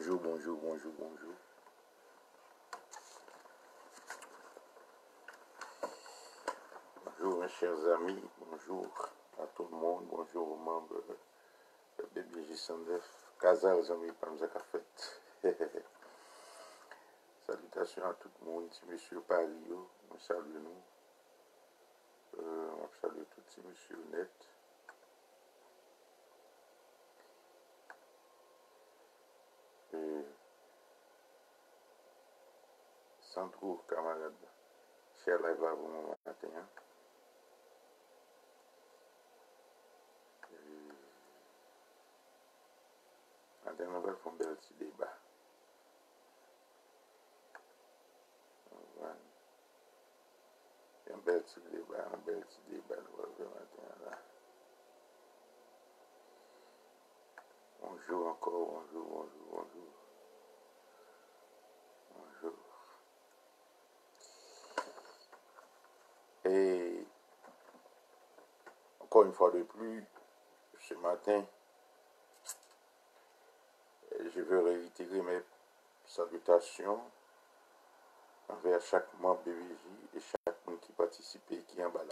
Bonjour, bonjour, bonjour, bonjour. Bonjour mes chers amis, bonjour à tout le monde, bonjour aux membres de BBJ109, Kazal Zami Pamza Kafet. Salutations à tout le monde, si monsieur Paris, on salue nous. On salue tout si monsieur Net. Sandro, camarade, cher live à vous mon matin. La dernière nouvelle font un bel petit débat. Un bel petit débat, le matin là. Bonjour encore, bonjour. Et encore une fois de plus, ce matin, je veux réitérer mes salutations envers chaque membre de BBJ et chaque monde qui participe et qui est en bas là.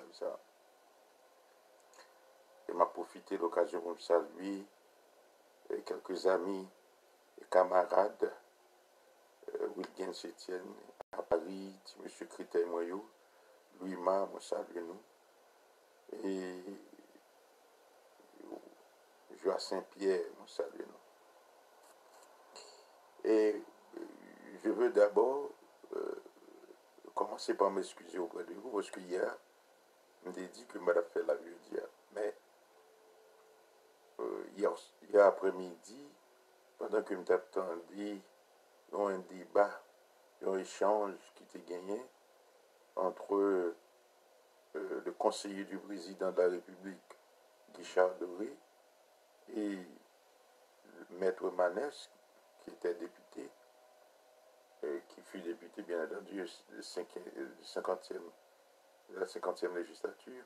Et m'a profité de l'occasion pour saluer quelques amis et camarades, Wilgen Sétienne à Paris, M. Critère Moyou, Louis-Ma, moi salue nous, et Joa Saint-Pierre, moi salue nous. Et je veux d'abord commencer par m'excuser auprès de vous, parce qu'hier, on m'a dit que madame fait la vue d'hier, mais hier après-midi, pendant que nous attendions un débat, un échange qui était gagné entre le conseiller du président de la République, Guichard Doré, et Maître Manès, qui était député, qui fut député, bien entendu, de la 50e législature.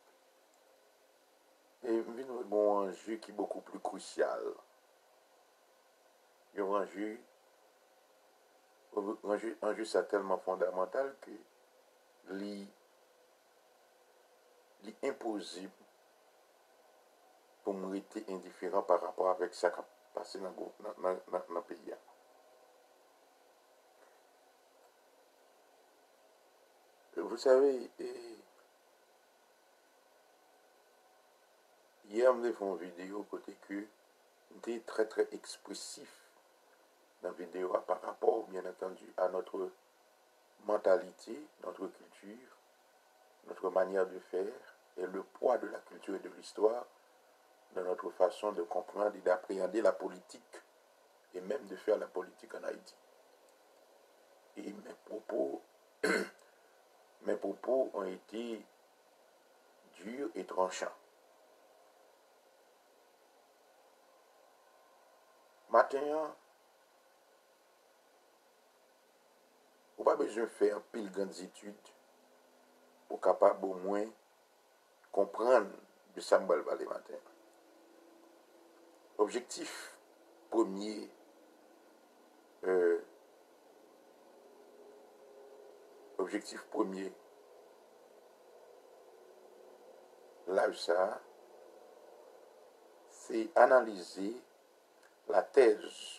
Et nous avons un enjeu qui est beaucoup plus crucial. Il y a un enjeu c'est tellement fondamental que l'impossible pour me rester indifférent par rapport avec ce qui a passé dans le pays. Vous savez, hier, on a fait une vidéo côté que était très très expressif dans la vidéo par rapport, bien entendu, à notre mentalité, notre culture, notre manière de faire et le poids de la culture et de l'histoire dans notre façon de comprendre et d'appréhender la politique et même de faire la politique en Haïti. Et mes propos ont été durs et tranchants. Matin, on n'a pas besoin de faire un pile grandes études pour capable au moins comprendre de ça me les matin. Objectif premier, là ça, c'est analyser la thèse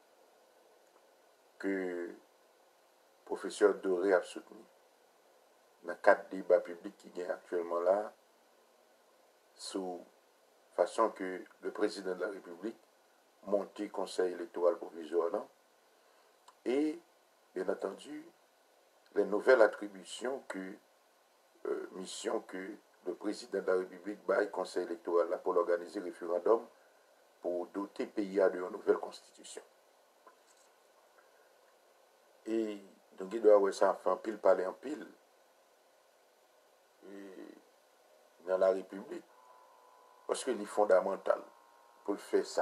que le professeur Doré a soutenue dans 4 débats publics qui gagnent actuellement là, sous façon que le président de la République monte le conseil électoral provisoire là, et bien entendu les nouvelles attributions mission que le président de la République baille conseil électoral là pour organiser le référendum pour doter le pays de une nouvelle constitution. Et donc il doit avoir ça en pile parler en pile dans la République parce que c'est fondamental pour faire ça.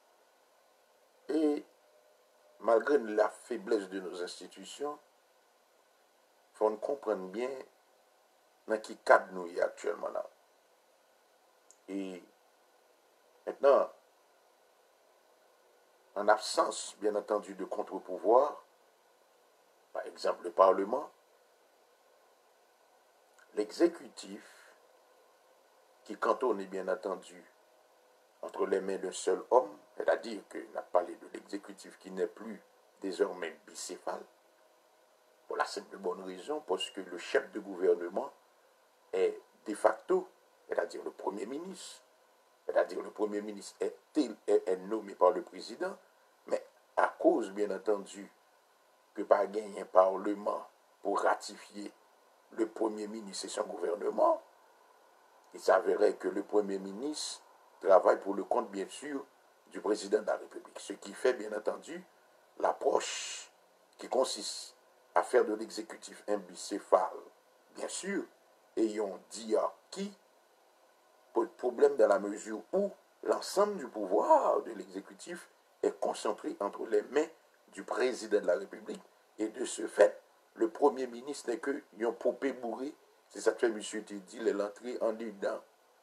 Et malgré la faiblesse de nos institutions, il faut comprendre bien dans quel cadre nous y actuellement là. Et maintenant, en absence, bien entendu, de contre-pouvoir, par exemple le Parlement, l'exécutif, qui cantonne, bien entendu, entre les mains d'un seul homme, c'est-à-dire qu'on a parlé de l'exécutif qui n'est plus désormais bicéphale, pour la simple bonne raison, parce que le chef de gouvernement est de facto, c'est-à-dire le Premier ministre, c'est-à-dire le Premier ministre est nommé par le président, mais à cause, bien entendu, que pas gagner un parlement pour ratifier le Premier ministre et son gouvernement, il s'avérait que le Premier ministre travaille pour le compte, bien sûr, du président de la République. Ce qui fait, bien entendu, l'approche qui consiste à faire de l'exécutif un bicéphale, bien sûr, ayant dit à qui, pose problème dans la mesure où l'ensemble du pouvoir de l'exécutif est concentré entre les mains du président de la République. Et de ce fait, le Premier ministre n'est que un poupée bourré. C'est ça que M. dit, l'entrée en dedans,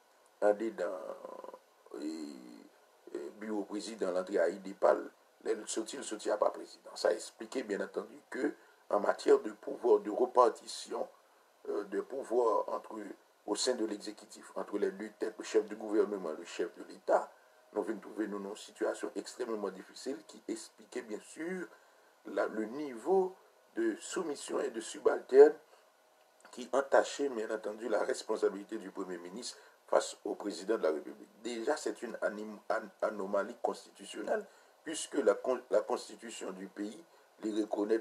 bureau président, l'entrée à Idipal, le sorti à pas président. Ça a expliqué, bien entendu, que en matière de pouvoir, de répartition de pouvoir au sein de l'exécutif, entre les deux têtes, le chef du gouvernement et le chef de l'État, nous venons trouver nous, une situation extrêmement difficile qui expliquait bien sûr le niveau de soumission et de subalterne qui entachait bien entendu la responsabilité du Premier ministre face au président de la République. Déjà, c'est une anomalie constitutionnelle puisque la constitution du pays les reconnaît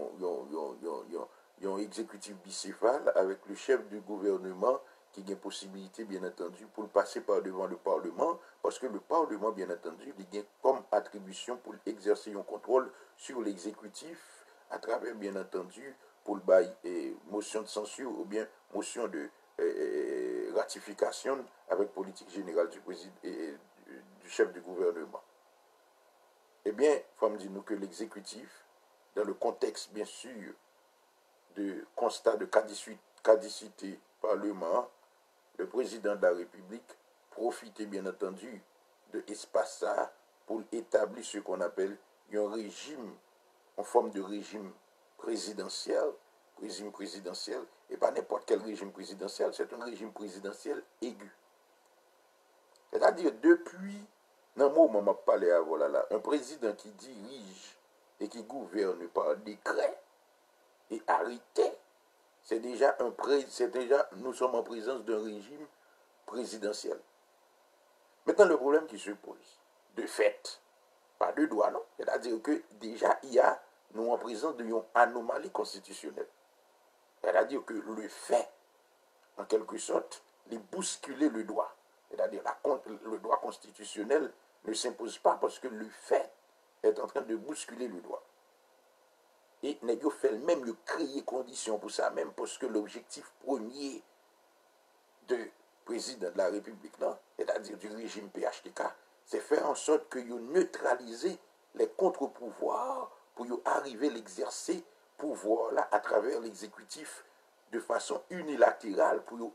un exécutif bicéphale avec le chef du gouvernement qui a une possibilité, bien entendu, pour passer par devant le Parlement, parce que le Parlement, bien entendu, il a comme attribution pour exercer un contrôle sur l'exécutif à travers, bien entendu, pour le bail et motion de censure ou bien motion de ratification avec politique générale du président et du chef du gouvernement. Eh bien, il faut me dire nous que l'exécutif, dans le contexte, bien sûr, de constat de caducité parlement, le président de la République profitait bien entendu de l'espace pour établir ce qu'on appelle un régime, en forme de régime présidentiel, et pas n'importe quel régime présidentiel, c'est un régime présidentiel aigu. C'est-à-dire, depuis, dans le moment où je parlais avant là, un président qui dirige et qui gouverne par décret et arrêté, c'est déjà nous sommes en présence d'un régime présidentiel. Maintenant, le problème qui se pose, de fait, pas de droit, non. C'est-à-dire que déjà, nous en présence d'une anomalie constitutionnelle. C'est-à-dire que le fait, en quelque sorte, de bousculer le droit. C'est-à-dire le droit constitutionnel ne s'impose pas parce que le fait est en train de bousculer le droit. Et nous fait même créer conditions pour ça même parce que l'objectif premier de président de la République, c'est-à-dire du régime PHTK, c'est faire en sorte que vous neutralisez les contre-pouvoirs pour arriver à l'exercer pouvoir là à travers l'exécutif de façon unilatérale pour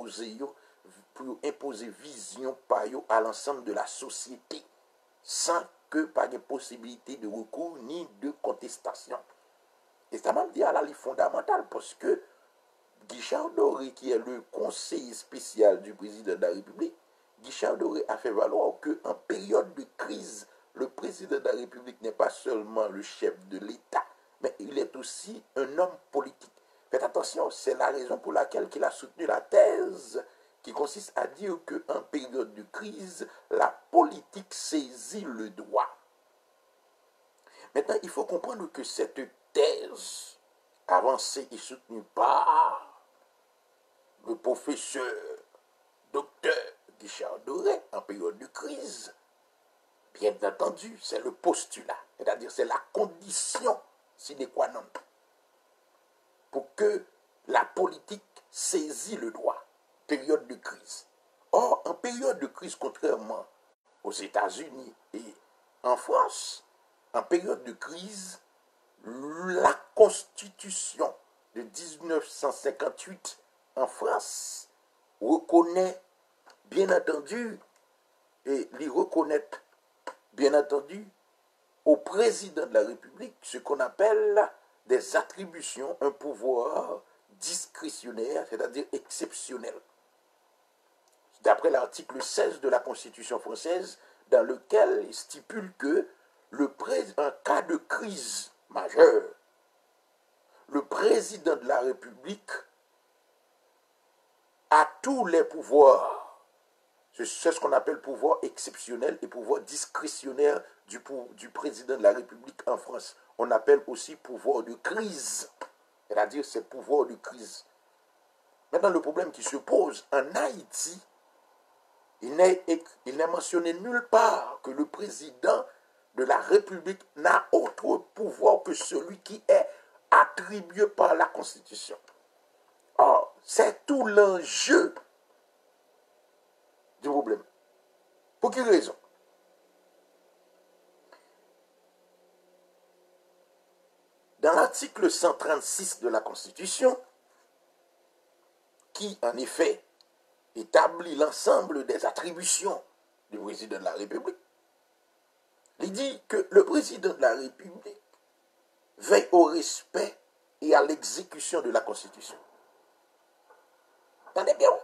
imposer vision par à l'ensemble de la société sans que pas de possibilité de recours ni de contestation. Et ça m'a dit à la ligne fondamentale parce que Guichard Doré, qui est le conseiller spécial du président de la République, Guichard Doré a fait valoir qu'en période de crise, le président de la République n'est pas seulement le chef de l'État, mais il est aussi un homme politique. Faites attention, c'est la raison pour laquelle il a soutenu la thèse qui consiste à dire qu'en période de crise, la politique saisit le droit. Maintenant, il faut comprendre que cette thèse avancée et soutenue par le professeur docteur Guichard Doré en période de crise, bien entendu, c'est le postulat, c'est-à-dire c'est la condition sine qua non pour que la politique saisit le droit, période de crise. Or, en période de crise, contrairement aux États-Unis et en France, en période de crise, la Constitution de 1958 en France reconnaît, bien entendu, et lui reconnaît, bien entendu, au président de la République ce qu'on appelle des attributions, un pouvoir discrétionnaire, c'est-à-dire exceptionnel. D'après l'article 16 de la Constitution française, dans lequel il stipule que en cas de crise majeure, le président de la République a tous les pouvoirs. C'est ce qu'on appelle pouvoir exceptionnel et pouvoir discrétionnaire du président de la République en France. On appelle aussi pouvoir de crise, c'est-à-dire c'est pouvoir de crise. Maintenant, le problème qui se pose en Haïti, il n'est mentionné nulle part que le président de la République n'a autre pouvoir que celui qui est attribué par la Constitution. Or, c'est tout l'enjeu du problème. Pour quelle raison? Dans l'article 136 de la Constitution, qui en effet établit l'ensemble des attributions du président de la République, il dit que le président de la République veille au respect et à l'exécution de la Constitution. Attendez bien.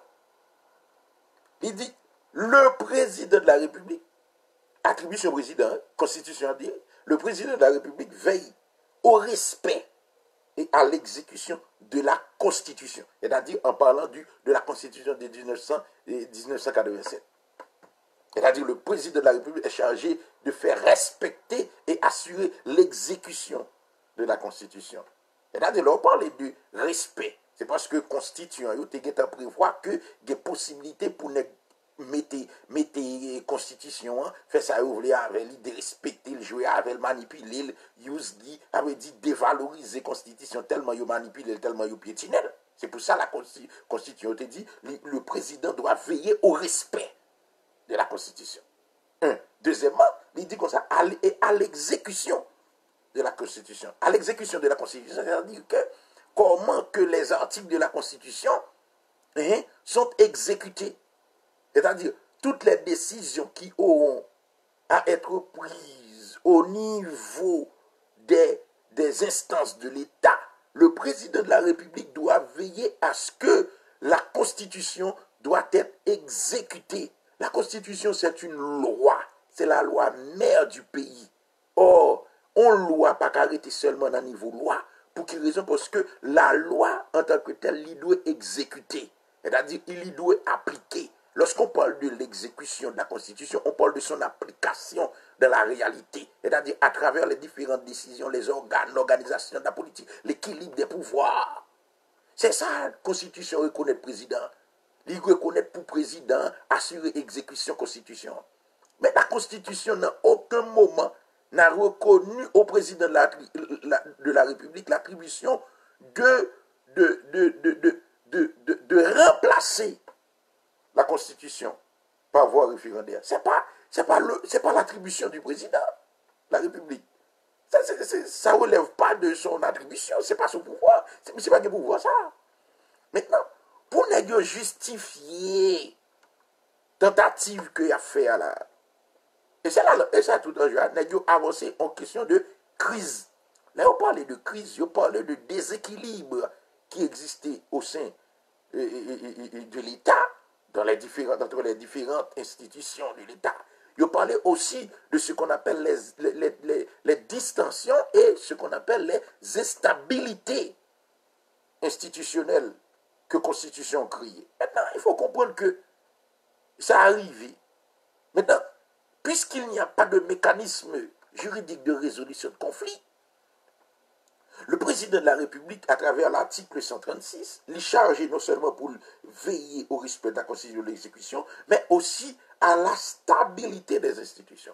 Il dit, le président de la République, attribution au président, Constitution dit, le président de la République veille au respect et à l'exécution de la Constitution. C'est-à-dire en parlant de la Constitution de 1987. C'est-à-dire le président de la République est chargé de faire respecter et assurer l'exécution de la Constitution. C'est-à-dire, là, on parle de respect. C'est parce que la Constitution, il prévoit que des possibilités pour mettre la Constitution, faire ça, ouvrir avec lui, de respecter, le jouer avec, le manipuler, il avait dit dévaloriser la Constitution tellement il manipule, tellement il piétine. C'est pour ça que la Constitution te dit le président doit veiller au respect de la Constitution. Deuxièmement, il dit comme ça, à l'exécution de la Constitution. À l'exécution de la Constitution, c'est-à-dire que comment que les articles de la Constitution sont exécutés. C'est-à-dire, toutes les décisions qui auront à être prises au niveau des instances de l'État, le président de la République doit veiller à ce que la Constitution doit être exécutée. La Constitution, c'est une loi. C'est la loi mère du pays. Or, on ne doit pas arrêter seulement dans le niveau loi. Pour quelle raison? Parce que la loi, en tant que telle, il doit exécuter. C'est-à-dire, il doit appliquer. Lorsqu'on parle de l'exécution de la Constitution, on parle de son application dans la réalité. C'est-à-dire, à travers les différentes décisions, les organes, l'organisation de la politique, l'équilibre des pouvoirs. C'est ça, la Constitution reconnaît le président. Il reconnaît pour président assurer exécution Constitution. Mais la Constitution n'a aucun moment n'a reconnu au président de la République l'attribution de remplacer la Constitution par voie référendaire. C'est pas l'attribution du président de la République. Ça ne relève pas de son attribution, c'est pas son pouvoir. C'est pas du pouvoir, ça. Maintenant, pour ne justifier tentative qu'il a fait à la... Et ça tout un jour, nous avancé en question de crise. Là, on parlait de crise, on parlait de déséquilibre qui existait au sein de l'État, entre les différentes institutions de l'État. On parlait aussi de ce qu'on appelle les distensions et ce qu'on appelle les instabilités institutionnelles que la Constitution a créées. Maintenant, il faut comprendre que ça arrive. Maintenant, puisqu'il n'y a pas de mécanisme juridique de résolution de conflit, le président de la République, à travers l'article 136, est chargé non seulement pour veiller au respect de la Constitution de l'exécution, mais aussi à la stabilité des institutions.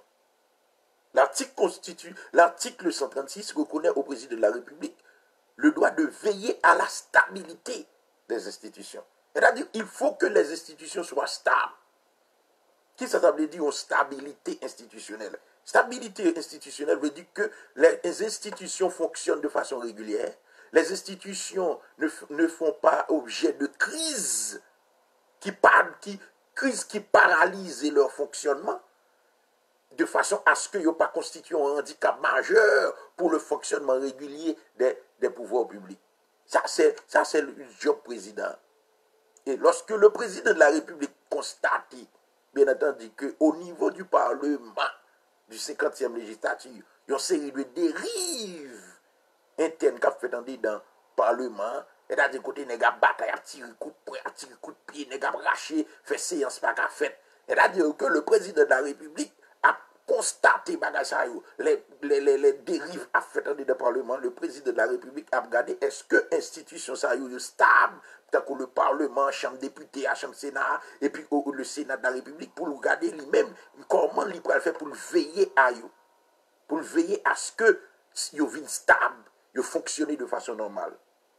L'article 136 reconnaît au président de la République le droit de veiller à la stabilité des institutions. C'est-à-dire qu'il faut que les institutions soient stables. Qui ça veut dire une stabilité institutionnelle? Stabilité institutionnelle veut dire que les institutions fonctionnent de façon régulière, les institutions ne font pas objet de crises qui paralysent leur fonctionnement, de façon à ce qu'il n'y ait pas constitué un handicap majeur pour le fonctionnement régulier des pouvoirs publics. Ça, c'est le job président. Et lorsque le président de la République constate, bien entendu, qu'au niveau du Parlement, du 50e législature, il y a une série de dérives internes qui ont fait dans le Parlement, c'est-à-dire côté nèg a bataille à tirer coup de poing, à tirer coup de pied, nèg a raché, fait séance pas qu'a fait. C'est-à-dire que le président de la République a constaté les dérives à fait dans le Parlement. Le président de la République a regardé est-ce que l'institution ça est stable, tant que le Parlement, Chambre députés, Chambre Sénat, et puis le Sénat de la République, pour regarder lui-même comment il peut faire pour le veiller à eux, pour le veiller à ce que yo vienne stable, yo fonctionne de façon normale.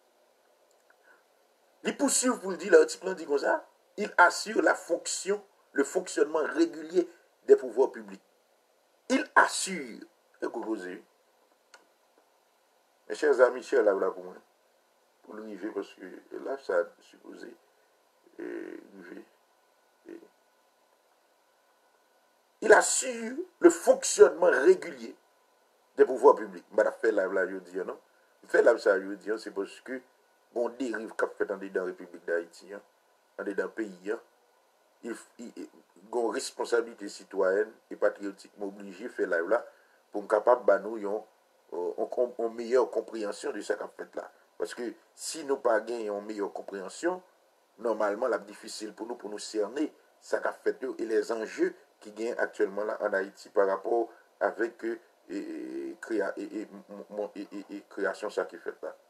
Il poursuit pour le dire, l'article dit comme ça, il assure le fonctionnement régulier des pouvoirs publics. Il assure, mes chers amis, chers là pour moi, pour l'arriver, parce que là, ça a supposé arriver. Il assure le fonctionnement régulier des pouvoirs publics. Je fais là, je dis non. Je fais là, ça, je dis, c'est parce que on dérive qu'a fait dans la République d'Haïti, dans le pays, il y a une responsabilité citoyenne et patriotique obligée de faire là pour être capable de nous une meilleure compréhension de ce qu'a fait là. Parce que si nous pas gagnons une meilleure compréhension, normalement, c'est difficile pour nous cerner ce qu'a fait et les enjeux qui gagnent actuellement là en Haïti par rapport avec création ça qui fait là.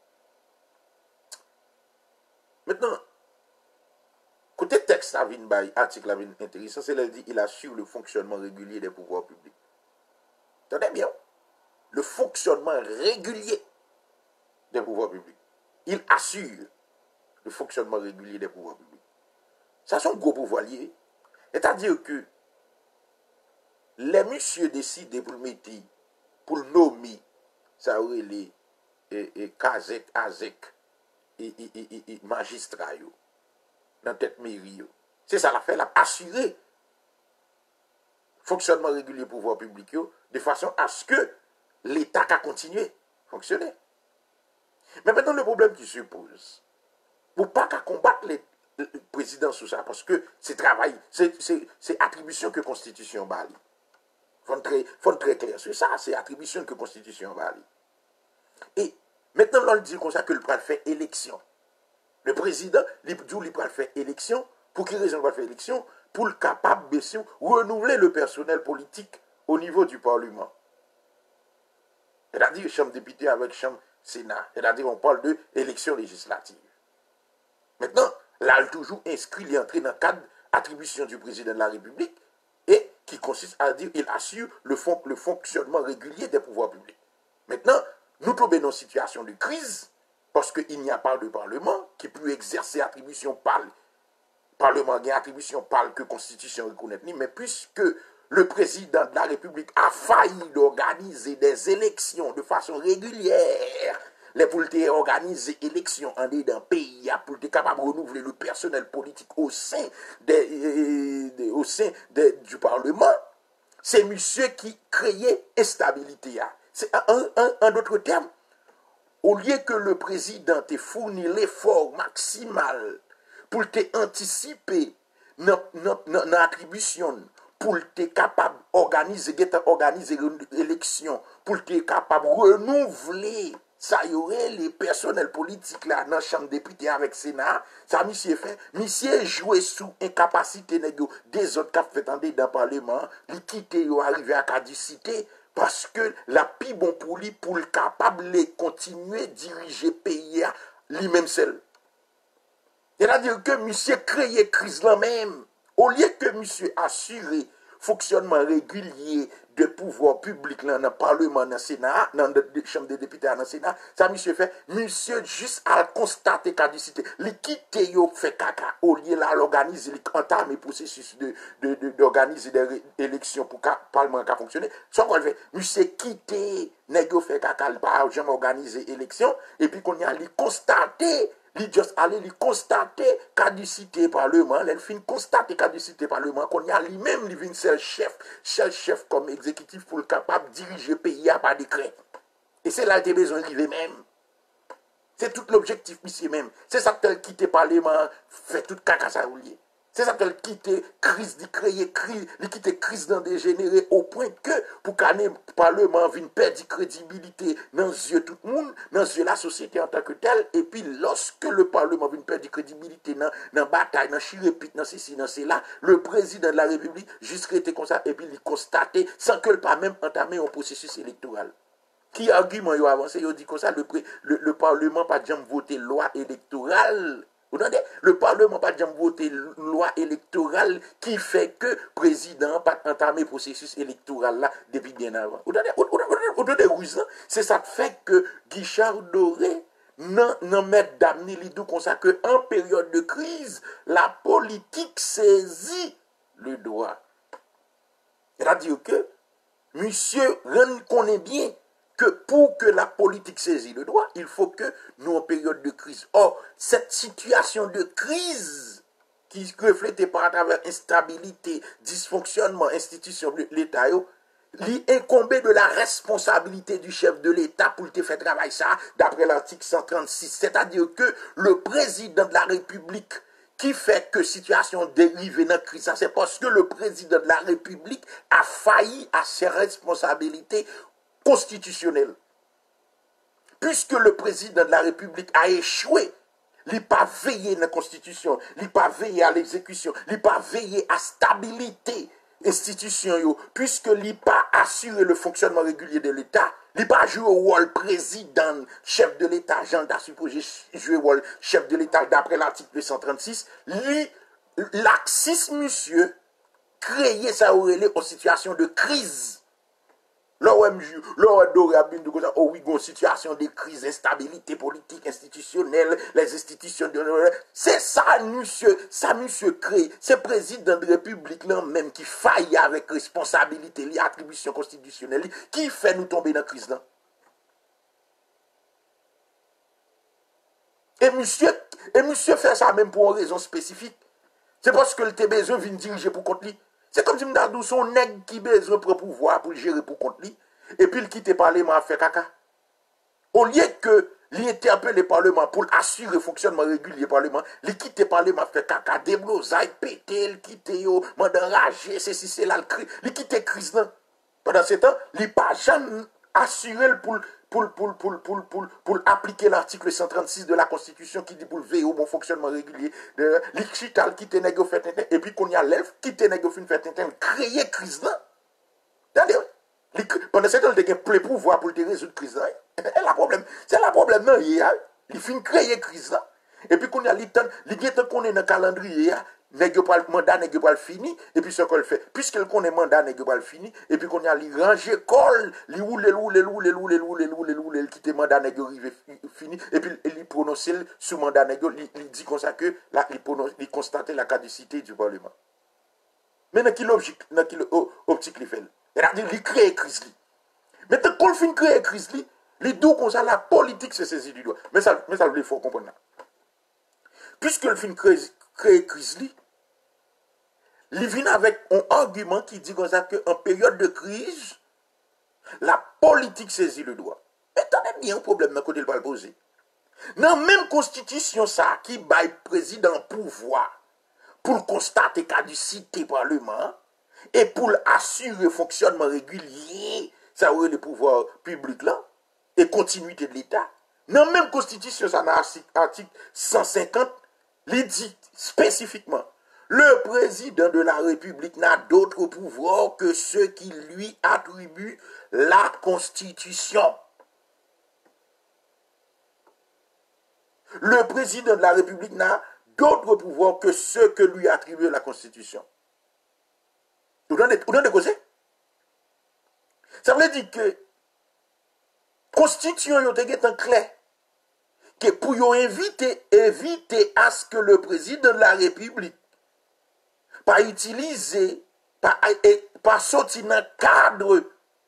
Maintenant, côté texte, article intéressant, c'est là dit il assure le fonctionnement régulier des pouvoirs publics. Tenez bien, le fonctionnement régulier des pouvoirs publics. Il assure le fonctionnement régulier des pouvoirs publics. Ça, c'est un gros pouvoir lié. C'est-à-dire que les messieurs décident pour mettre, pour nommer, ça aurait les Kazek, Azek, et magistrats dans tête mairie. C'est ça la fait, la assurer fonctionnement régulier du pouvoir public de façon à ce que l'État a continué à fonctionner. Mais maintenant, le problème qui se pose, pour pas qu'à combattre le président sous ça, parce que c'est travail, c'est attribution que la Constitution bali. Faut très clair sur ça, c'est attribution que la Constitution bali. Et maintenant, on dit comme ça que le président fait élection. Le président, il peut faire élection. Pour quelle raison il va faire élection? Pour le capable de renouveler le personnel politique au niveau du Parlement. C'est-à-dire chambre député avec chambre Sénat. C'est-à-dire on parle de élection législative. Maintenant, là, il toujours inscrit, il est entré dans le cadre d'attribution du président de la République et qui consiste à dire qu'il assure le fonctionnement régulier des pouvoirs publics. Maintenant, nous tombons dans une situation de crise parce qu'il n'y a pas de Parlement qui peut exercer attribution par le Parlement, il y a attribution par que la Constitution reconnaît, mais puisque le président de la République a failli d'organiser des élections de façon régulière, les pour organiser élections en d'un pays, pour être capable de renouveler le personnel politique au sein du Parlement, c'est monsieur qui créait instabilité. C'est en d'autres termes, au lieu que le président te fournit l'effort maximal pour te anticiper dans l'attribution, pour te capable d'organiser l'élection, pour te capable de renouveler, ça y aurait les personnels politiques là dans la chambre députés avec le Sénat, ça monsieur fait, monsieur joué sous incapacité des autres qui ont fait dans le Parlement, les quitter ou arriver à caducité, parce que la plus bon pour lui, pour le capable de continuer à diriger le pays, lui-même seul. C'est-à-dire que monsieur crée crise là même. Au lieu que monsieur assure fonctionnement régulier de pouvoir public dans le Parlement, dans le Sénat, dans la Chambre des députés, dans le Sénat, ça monsieur fait, monsieur juste à constater caducité. Il quitte yo fait caca. Au lieu là, l'organiser, entame le processus d'organiser des élections pour que le Parlement puisse fonctionner. Ça qu'on fait, monsieur quitte, nèg fait caca, il pas jamais organiser élection, et puis qu'on y a constater il juste aller lui constater caducité parlement, il fin constater caducité parlement qu'on y a lui-même lui vient seul chef comme exécutif pour le capable de diriger le pays à par décret. Et c'est là qu'il a besoin d'arriver même. C'est tout l'objectif ici même. C'est ça que quitter parlement fait tout caca ça oublier. C'est ça qu'elle quitte crise, quitte crise dans dégénéré au point que pour qu'un parlement vienne perdre crédibilité dans les yeux de tout le monde, dans les yeux de la société en tant que telle, et puis lorsque le parlement vient perdre crédibilité dans la bataille, dans chirépite, dans ceci, dans cela, le président de la République juste été comme ça, et puis il constate sans que le pas même entamé un processus électoral. Qui argument ils ont avancé, ils ont dit comme ça, le Parlement pas jamais voté loi électorale. Vous entendez? Le Parlement n'a pas jamais voté loi électorale qui fait que le président n'a pas entamé le processus électoral là depuis bien avant. Vous entendez? C'est ça qui fait que Guichard Doré n'en met d'amener l'idée comme ça qu'en période de crise, la politique saisit le droit. C'est-à-dire que monsieur connaît bien que pour que la politique saisisse le droit, il faut que nous en période de crise. Or, cette situation de crise qui reflète par à travers instabilité, dysfonctionnement, institution de l'État, lui incombe de la responsabilité du chef de l'État pour te faire travailler ça d'après l'article 136. C'est-à-dire que le président de la République qui fait que situation dérive dans la crise, c'est parce que le président de la République a failli à ses responsabilités constitutionnel. Puisque le président de la République a échoué, il n'a pas veillé à la Constitution, il n'a pas veillé à l'exécution, il n'a pas veillé à la stabilité institution, puisque il n'a pas assuré le fonctionnement régulier de l'État, il n'a pas joué au rôle président, chef de l'État, Jean supposé jouer au rôle chef de l'État d'après l'article 136, l'axis, monsieur, créé ça en situation de crise. L'OMJ, oh oui, une situation de crise, instabilité politique, institutionnelle, les institutions de... C'est ça, monsieur crée. C'est président de la République là même qui faille avec responsabilité, l'attribution constitutionnelle, qui fait nous tomber dans la crise là. Et monsieur fait ça même pour une raison spécifique. C'est parce que le besoin vient diriger pour compte lui. C'est comme si nous son nègre qui besoin pour pouvoir pour gérer pour compte lui. Et puis il quitte le Parlement à faire caca. Au lieu que l'interpelle le Parlement pour assurer le fonctionnement régulier du Parlement, il quitte le Parlement à faire caca, déblosaille, péter, il quitte yo, m'enrager, ceci, c'est là, il quitte la crise là. Pendant ce temps, il n'a pas jamais assuré pour appliquer l'article 136 de la Constitution qui dit pour veiller au bon fonctionnement régulier. L'Ichital qui te nègre fait tintin, et puis qu'on y a l'elfe qui te nègre fait tintin, créer crise là. Pendant ce temps, il a plein pouvoir pour te résoudre la crise là. C'est le problème non, il finit créer crise là. Et puis qu'on y a l'idée qu'on est dans le calendrier, mandat n'est pas fini, et puis ce qu'on fait, puisque qu'on est mandat n'est pas fini, et puis qu'on y a les ranger col, les roule, quitter mandat n'est pas fini, et puis il prononce sous mandat n'est pas, il dit comme ça que là, il constate la caducité du Parlement. Mais dans quel optique il fait? C'est-à-dire qu'il crée crise. Maintenant, quand il finit créer crise, les deux comme ça, la politique se saisit du doigt. Mais ça, il faut comprendre. Puisque le fin créer crise, il vient avec un argument qui dit comme ça qu'en période de crise, la politique saisit le doigt. Mais attendez bien un problème dans côté le pas poser. Dans la même constitution, ça, qui baille président pouvoir pour constater caducité parlement et pour assurer le fonctionnement régulier, ça aurait le pouvoir public là, et continuité de l'État. Dans la même constitution, ça, dans l'article 150, il dit spécifiquement, le président de la République n'a d'autre pouvoir que ceux qui lui attribuent la Constitution. Le président de la République n'a d'autre pouvoir que ceux que lui attribue la Constitution. Vous donnez quoi c'est? Ça veut dire que Constitution est en clair que pour éviter à ce que le président de la République pas utiliser, pas sortir dans le cadre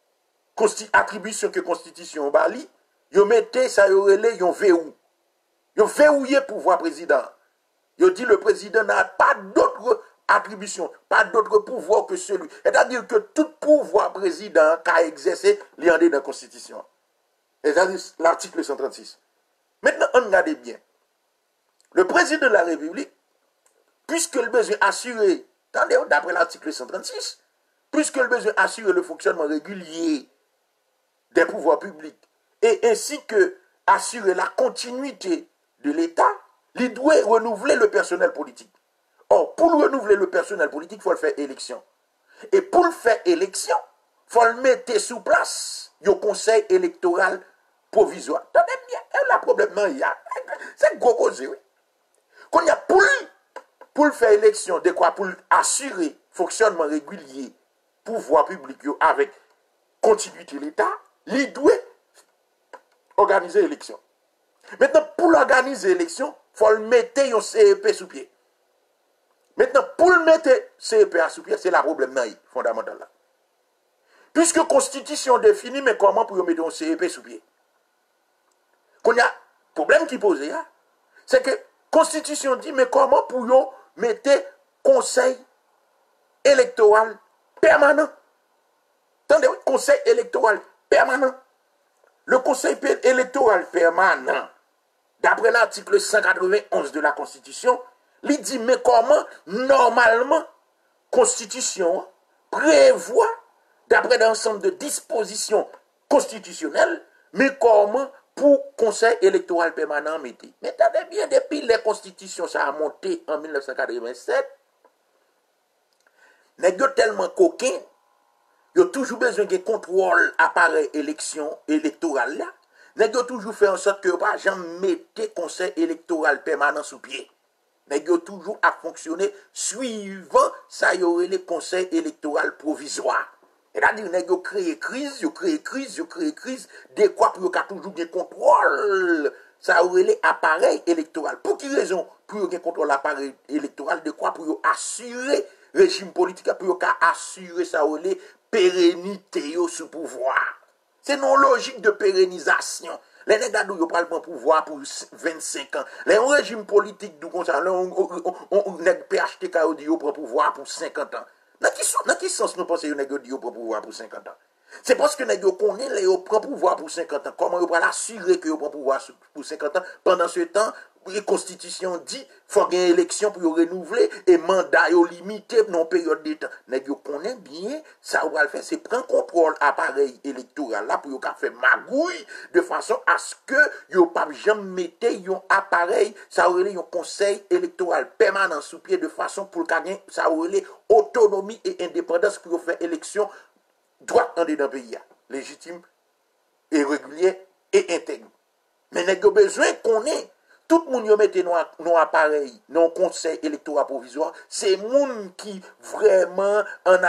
attribution que Constitution bali, yo mettez ça yo relé yon verrou. Ils ont verrouillé le pouvoir président. Ils ont dit le président n'a pas d'autre attribution, pas d'autre pouvoir que celui. C'est-à-dire que tout pouvoir président qu'a exercé, il y en a dans la Constitution. C'est-à-dire l'article 136. Maintenant, on regarde bien. Le président de la République, puisque le besoin assuré, attendez, d'après l'article 136, puisque le besoin assurer le fonctionnement régulier des pouvoirs publics et ainsi que assurer la continuité de l'État, il doit renouveler le personnel politique. Or, pour renouveler le personnel politique, il faut le faire élection. Et pour le faire élection, il faut le mettre sous place au conseil électoral provisoire. Attendez bien, le problème, il y a. C'est gros cause, oui. Quand il y a pour le faire élection, de quoi pour assurer fonctionnement régulier pouvoir public avec continuité de l'État, il doit organiser l'élection. Maintenant, pour l'organiser l'élection, il faut le mettre un CEP sous pied. Maintenant, pour le mettre CEP sous pied, c'est le problème fondamental. Là. Puisque la Constitution définit, mais comment pour mettre un CEP sous pied? Quand il y a un problème qui pose, c'est que la Constitution dit, mais comment pour mettre conseil électoral permanent? Attendez, conseil électoral permanent. Le conseil électoral permanent, d'après l'article 191 de la Constitution, il dit, mais comment, normalement, Constitution prévoit, d'après l'ensemble de dispositions constitutionnelles, mais comment pour conseil électoral permanent mettez. Mais attendez bien, depuis les constitutions, ça a monté en 1987, n'est tellement coquin, il y a toujours besoin de contrôle appareil élection électorale là. N'est toujours fait en sorte que pas jamais mettez conseil électoral permanent sous pied. N'est toujours à fonctionner suivant ça y aurait les conseils électoral provisoire. C'est-à-dire n'est créé crise, de quoi pour qu'il toujours des contrôle ça aurait les appareils électoral. Pour quelle raison? Pour qu'il contrôle l'appareil électoral de quoi pour assurer régime politique pour assurer ça aurait pérennité sous pouvoir. C'est non logique de pérennisation. Les nègres d'où ils prennent le pouvoir pour 25 ans. Les régimes politiques d'où comme ça, on nègre PHTK dit ils prennent pouvoir pour 50 ans. Dans quel sens nous pensons que les nègres dit ils prennent pouvoir pour 50 ans? C'est parce que les nègres connaissent les prennent pouvoir pour 50 ans. Comment ils prennent assurer que ils prennent pouvoir pour 50 ans? Pendant ce temps, la Constitution dit qu'il faut qu'il y ait une élection pour renouveler et mandat limité dans une période de temps. Mais vous connaissez bien, ça va le faire, c'est prendre contrôle appareil électoral là pour faire magouille de façon à ce que vous ne pas jamais mettre un appareil, ça aurait un conseil électoral permanent sous pied de façon pour gagner, ça aurait autonomie et indépendance pour faire élection droite dans le pays, légitime et régulier et intègre. Mais nous avons besoin qu'on ait tout le monde mette non appareil, non conseil électoral provisoire, c'est monde qui vraiment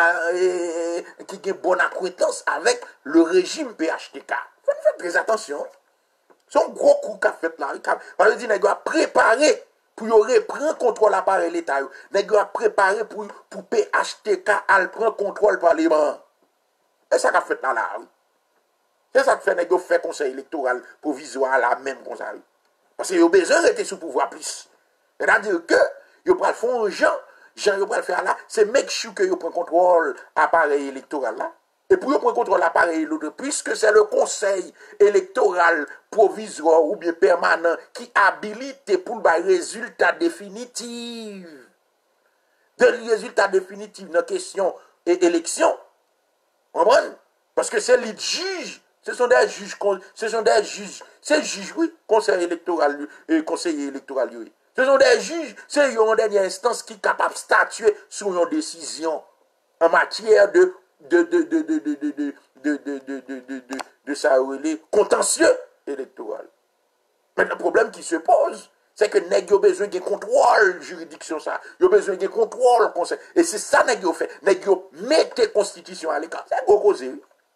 qui a bonne acquaintance avec le régime PHTK. Faut faire très attention. C'est un gros coup qu'a fait là. Ça veut dire qu'il a préparé pour reprendre contrôle l'appareil l'État. Il a préparé pour PHTK à prendre contrôle le Parlement. Et ça qu'a fait là. C'est ça que fait qu'il fait conseil électoral provisoire là même comme ça. Parce qu'ils ont besoin d'être sous pouvoir plus. C'est-à-dire que, ils prennent fond Jean, ils prennent faire là, c'est make sure que ils prennent contrôle l'appareil électoral là. Et pour prendre contrôle l'appareil électoral, puisque c'est le conseil électoral provisoire ou bien permanent qui habilite pour le résultat définitif. De résultat définitif dans la question et élection. Vous comprenez? Parce que c'est les juges. Ce sont des juges, c'est juges, oui, conseil électoral, conseiller électoral, oui. Ce sont des juges, c'est une dernière instance qui est capable de statuer sur une décision en matière de ça, contentieux électoral. Mais le problème qui se pose, c'est que nous avons besoin de contrôle juridiction ça. Nous avons besoin de contrôle conseil. Et c'est ça que nous avons fait. Nous avons mis la constitution à l'écart. C'est gros cause.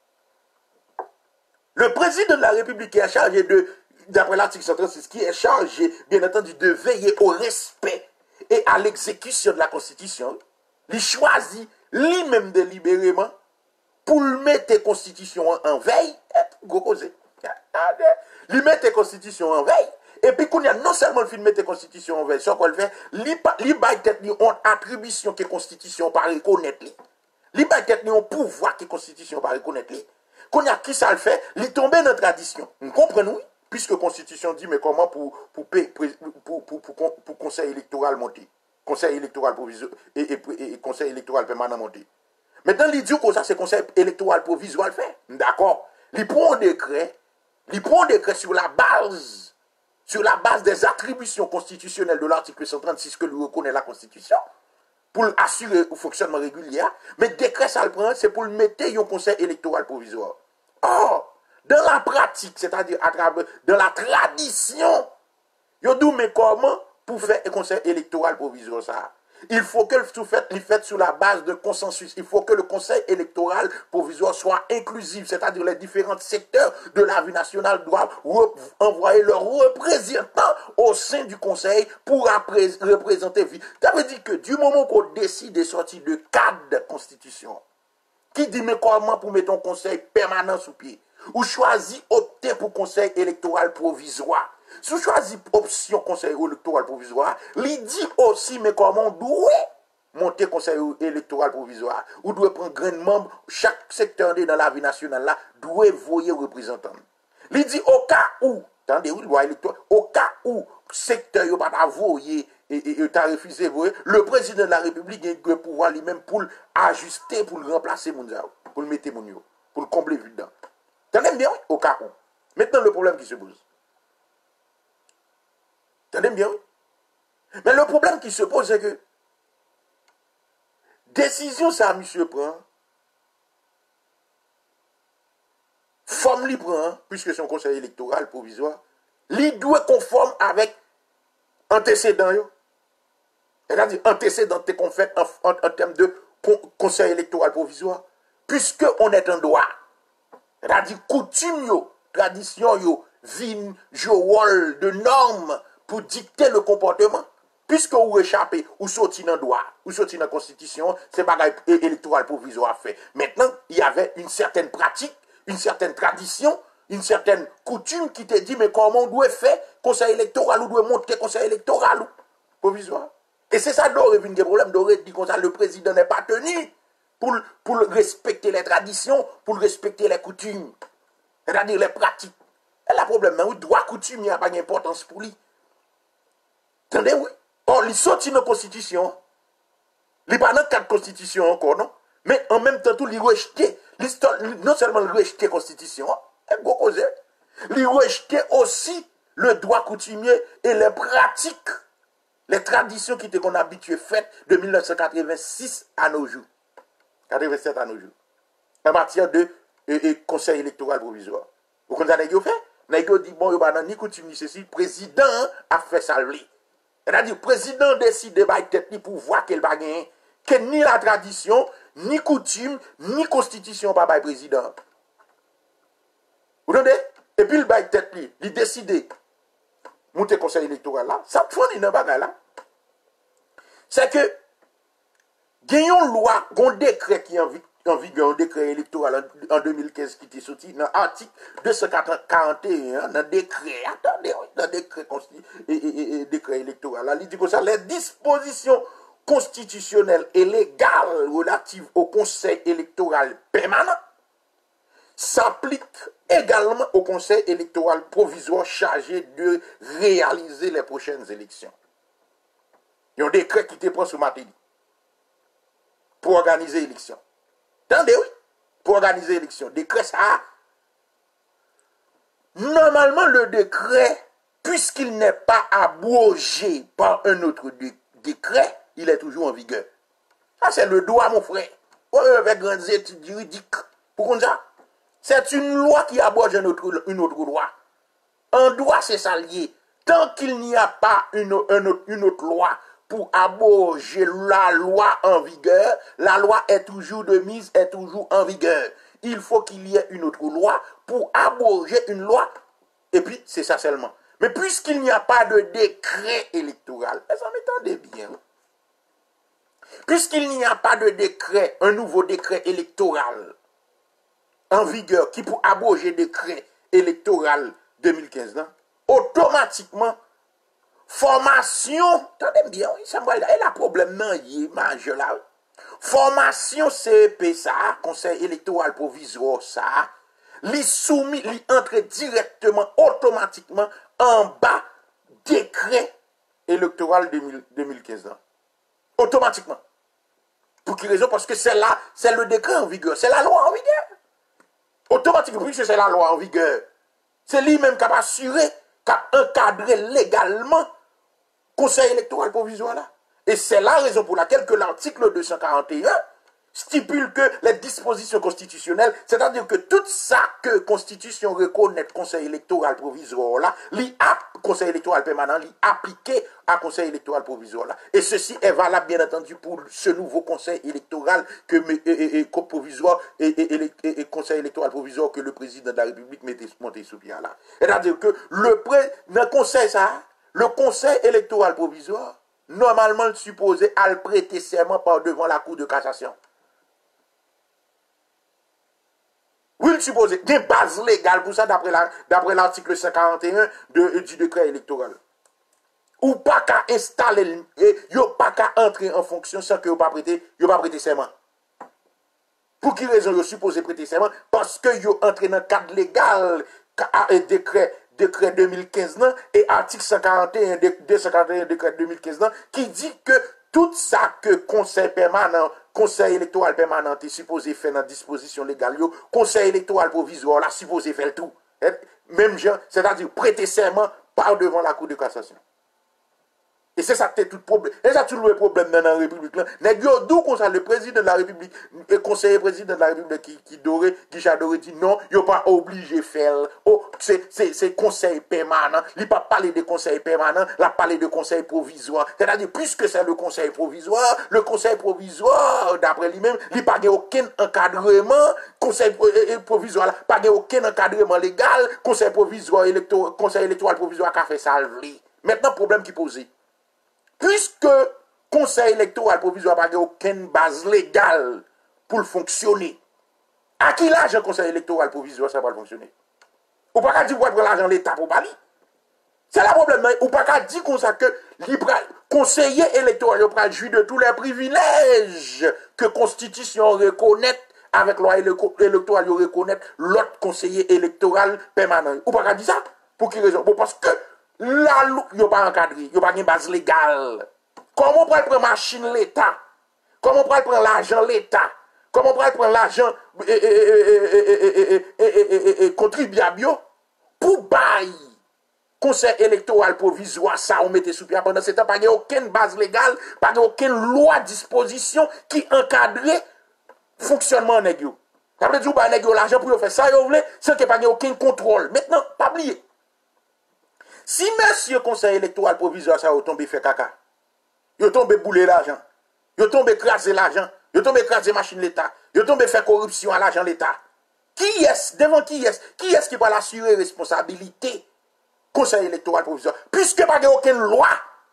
Le président de la République qui est chargé d'après l'article 136, qui est chargé, bien entendu, de veiller au respect et à l'exécution de la Constitution, il choisit lui-même délibérément pour mettre la Constitution en veille, il met la Constitution en veille, Et puis, qu'on y a non seulement le film de constitution en version qu'on le fait, li bay tête li on attribution que constitution par reconnaître li. Li bay tête li on pouvoir que constitution par reconnaître li. Qu'on y a qui ça le fait, li tombe dans tradition. Vous comprenez, oui? Puisque constitution dit, mais comment pour conseil électoral monter? Conseil électoral provisoire et conseil électoral permanent monter. Maintenant, il dit que ça, c'est conseil électoral provisoire le fait. D'accord? Il prend un décret sur la base des attributions constitutionnelles de l'article 136 que lui reconnaît la Constitution, pour assurer le fonctionnement régulier. Mais le décret, ça le prend, c'est pour le mettre au conseil électoral provisoire. Or, dans la pratique, c'est-à-dire dans la tradition, il dit, mais comment pour faire un conseil électoral provisoire ça? Il faut que tout fait sur la base de consensus. Il faut que le conseil électoral provisoire soit inclusif, c'est-à-dire les différents secteurs de la vie nationale doivent envoyer leurs représentants au sein du conseil pour représenter. Ça veut dire que du moment qu'on décide de sortir de cadre de constitution, qui dit mais comment pour mettre un conseil permanent sous pied, ou choisit opter pour conseil électoral provisoire. Si vous choisissez option conseil électoral provisoire, il dit aussi, mais comment on doit monter conseil électoral provisoire, ou doit prendre grand membre, chaque secteur dans la vie nationale là, doit voyer représentant. Il dit au cas où, attendez, oui, loi électorale, au cas où secteur n'a pas voyer et t'a refusé voyer, le président de la République a le pouvoir lui-même pour l'ajuster, pour le remplacer, pour le mettre pour le combler dedans. Attendez bien, oui, au cas où. Maintenant, le problème qui se pose. Attendez bien, oui. Mais le problème qui se pose, c'est que décision ça, monsieur prend, forme li prend, puisque c'est un conseil électoral provisoire, li doit conforme avec antécédent. C'est-à-dire antécédent qu'on fait en termes de conseil électoral provisoire, puisque on est en droit. C'est-à-dire coutume, tradition, vin, rôle de normes, pour dicter le comportement, puisque vous échappez, ou sortez dans le droit, ou sortez dans la constitution, c'est pas électoral provisoire fait. Maintenant, il y avait une certaine pratique, une certaine tradition, une certaine coutume qui te dit, mais comment on doit faire conseil électoral, ou doit monter conseil électoral ou provisoire. Et c'est ça, d'aurait vu un problème, d'aurait dit comme ça, le président n'est pas tenu pour respecter les traditions, pour respecter les coutumes, c'est-à-dire les pratiques. Et le problème, mais le droit coutume, il n'y a pas d'importance pour lui. Attendez, oui. Or, il sortit dans la Constitution. Il n'est pas dans le cadre de Constitution encore, non? Mais en même temps, il rejetait. Non seulement il rejetait la Constitution, il rejetait aussi le droit coutumier et les pratiques, les traditions qui étaient qu'on habitué faites de 1986 à nos jours. 87 à nos jours. En matière de conseil électoral provisoire. Vous comprenez ce que vous faites? Vous avez dit, bon, ni coutume ni ceci, le président a fait ça. C'est-à-dire, le président décide de battre tête pour voir qu'il va gagner, que ni la tradition, ni coutume, ni constitution par le président. Vous entendez? Et puis, il bat tête, il décide de monter le conseil électoral là. Ça fait une bagaille là. C'est que, gagnons une loi, un décret qui est en vigueur, un décret électoral en 2015 qui était sorti dans l'article 241, dans le décret, attendez, dans le décret électoral, là, il dit que ça, les dispositions constitutionnelles et légales relatives au conseil électoral permanent s'appliquent également au conseil électoral provisoire chargé de réaliser les prochaines élections. Il y a un décret qui te prend sur matière pour organiser l'élection. Attendez, oui, pour organiser l'élection. Décret, ça. Normalement, le décret, puisqu'il n'est pas abrogé par un autre décret, il est toujours en vigueur. Ça, c'est le droit, mon frère. Avec grandes études juridiques. Pourquoi ça? C'est une loi qui abroge une autre loi. Un droit, c'est ça lié. Tant qu'il n'y a pas une autre loi pour abroger la loi en vigueur, la loi est toujours de mise, est toujours en vigueur. Il faut qu'il y ait une autre loi pour abroger une loi. Et puis, c'est ça seulement. Mais puisqu'il n'y a pas de décret électoral, ça m'entendez bien. Puisqu'il n'y a pas de décret, un nouveau décret électoral en vigueur qui pour abroger le décret électoral 2015, non? automatiquement, formation, attendez bien, ça me et la problème non, il est majeur là. Formation CEP ça, Conseil électoral provisoire ça, li soumis, li entre directement, automatiquement, en bas, décret électoral 2015 là. Automatiquement. Pour quelle raison? Parce que c'est là, c'est le décret en vigueur, c'est la loi en vigueur. Automatiquement, puisque c'est la loi en vigueur, c'est lui-même qui a assuré, qui a encadré légalement Conseil électoral provisoire là. Et c'est la raison pour laquelle que l'article 241 stipule que les dispositions constitutionnelles, c'est-à-dire que tout ça que Constitution reconnaît Conseil électoral provisoire là, Conseil électoral permanent, appliqué à Conseil électoral provisoire là. Et ceci est valable bien entendu pour ce nouveau Conseil électoral provisoire et Conseil électoral provisoire que le président de la République mettait monté sous pied là. C'est-à-dire que le Conseil ça, le Conseil électoral provisoire, normalement le supposé à le prêter serment par devant la Cour de cassation. Oui, le supposé. Il y a une base légale pour ça d'après l'article 141 du décret électoral. Ou pas qu'à installer, ou pas qu'à entrer en fonction sans que vous pas prêter serment. Pour qui raison vous supposé prêter serment? Parce que vous entrez dans le cadre légal décret 2015 et article 141 décret 2015 qui dit que tout ça que Conseil électoral permanent est supposé faire dans disposition légale, Conseil électoral provisoire là supposé faire tout. Même genre, c'est-à-dire prêter serment par devant la Cour de cassation. Et c'est ça tout problème. Et ça tout le problème dans la République là. D'où comme ça le président de la République et conseiller président de la République qui Doré dit non, il n'est pas obligé de faire. Oh, c'est conseil permanent. Il n'a pas parlé de conseil permanent, il a parlé de conseil provisoire. C'est-à-dire, puisque c'est le conseil provisoire, d'après lui-même, il n'a pas aucun encadrement, conseil provisoire, pas aucun encadrement légal, conseil électoral provisoire qui a fait ça. Maintenant, problème qui posé. Puisque le Conseil électoral provisoire n'a pas aucune base légale pour fonctionner, à qui l'argent Conseil électoral provisoire ça va fonctionner? Ou pas dire prendre l'argent de l'État pour Bali? C'est le problème. Ou pas dire comme ça que le conseiller électoral va jouir de tous les privilèges que la Constitution reconnaît avec la loi électorale reconnaît l'autre conseiller électoral permanent. Ou pas dire ça? Pour quelle raison? Bon, parce que la loi, il n'y a pas encadré, il n'y a pas une base légale. Comment on peut prendre la machine l'État? Comment on peut prendre l'argent l'État? Comment on peut prendre l'argent contribuable pour bailler conseil électoral provisoire, ça on mettait sous pied pendant ce temps, pas aucune base légale, pas aucune loi disposition qui encadrait fonctionnement négio. Ça veut dire que l'argent pour faire ça, sans qu'il n'y ait aucun contrôle. Maintenant, pas oublier. Si monsieur conseil électoral provisoire ça a tombé fait caca, il a tombé bouler l'argent, il a tombé écraser l'argent, il a tombé écraser machine l'État, il a tombé faire corruption à l'argent l'État. Qui est devant qui est qui va l'assurer responsabilité conseil électoral provisoire puisque pas aucune loi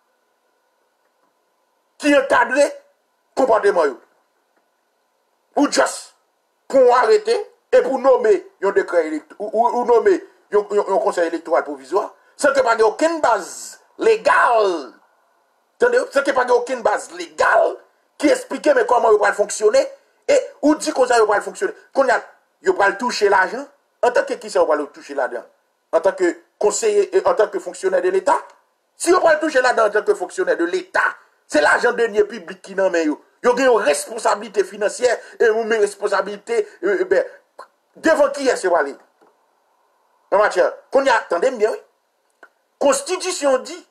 qui encadre comportement ou juste pour arrêter et pour nommer un décret ou nommer un conseil électoral provisoire sans que pas aucune base légale. Sans que pas aucune base légale qui explique mais comment il va fonctionner et ou dit comment il va fonctionner. Qu'on a il va toucher l'argent en tant que qui ça va le toucher là-dedans en tant que conseiller en tant que fonctionnaire de l'État. Si on va le toucher là-dedans en tant que fonctionnaire de l'État, c'est l'argent de deniers publics qui n'en met yo. Yo gen une responsabilité financière et une responsabilité devant qui est-ce va aller. En matière, qu'on y a attendez bien oui. Constitution dit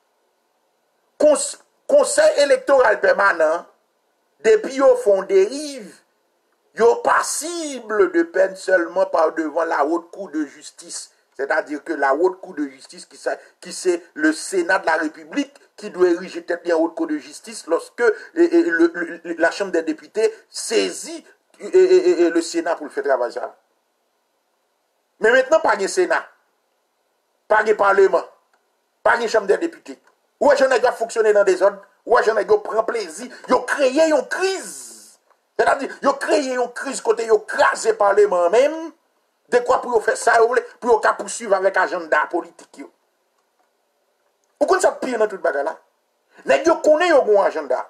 conseil électoral permanent depuis au fond dérive yo passible de peine seulement par devant la haute cour de justice. C'est-à-dire que la haute cour de justice qui c'est le Sénat de la République qui doit ériger tête bien haute cour de justice lorsque la Chambre des députés saisit le Sénat pour le faire travailler ça. Mais maintenant, pas de Sénat, pas de Parlement, pas de Chambre des députés. Où est-ce qu'on doit fonctionner dans des ordres? Où est-ce qu'on prend plaisir? Ils ont créé une crise. C'est-à-dire, ils ont créé une crise côté ils ont crasé le Parlement même. De quoi pour faire ça, pour poursuivre avec agenda politique. Ou qu'on ça pire dans toute bagarre là? Nèg yo connaît yo bon agenda.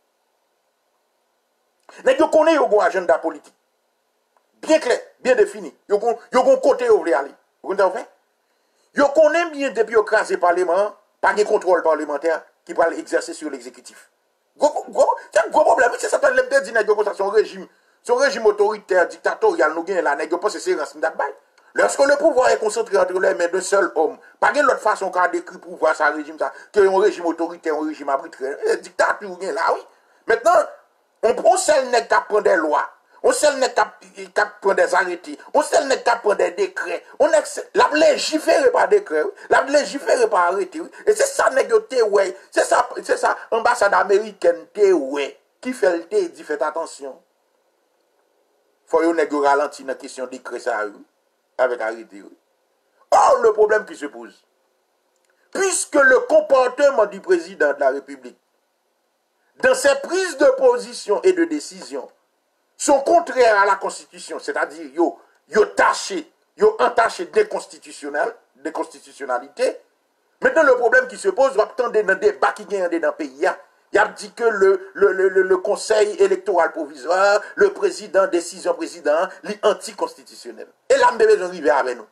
Nèg yo connaît yo bon agenda politique. Bien clair, bien défini. Yo gon côté où vle aller. Vous comprenez fait? Yo connaît bien depuis yo crasé parlement, pas de contrôle parlementaire qui va exercer sur l'exécutif. C'est un gros problème, c'est ça que l'aime dit nèg yo comme ça son régime autoritaire dictatorial nous gagne là nèg yo pense c'est racisme d'abay. Lorsque le pouvoir est concentré entre les mains d'un seul homme, pas de l'autre façon qu'a décrit pouvoir ça régime ça que un régime autoritaire, un régime arbitraire, dictature gagne là oui. Maintenant, on prend celle nèg qui prend des lois. On seul n'est qu'à prendre des arrêtés. On seul n'est qu'à prendre des décrets. On est la légiférer par décret. La légiférer par arrêté. Et c'est ça négocier ouais. C'est ça ambassade américaine té ouais qui fait le té dit faites attention. Faut yo nèg ralenti dans question décret ça avec arrêté. Or le problème qui se pose puisque le comportement du président de la République dans ses prises de position et de décision sont contraires à la Constitution, c'est-à-dire yo entaché d'inconstitutionnalité. Maintenant, le problème qui se pose, on va attendre dans le débat qui gagne dans le pays. Il a dit que le Conseil électoral provisoire, le président, décision président, est anticonstitutionnel. Et là, on devait arriver avec nous.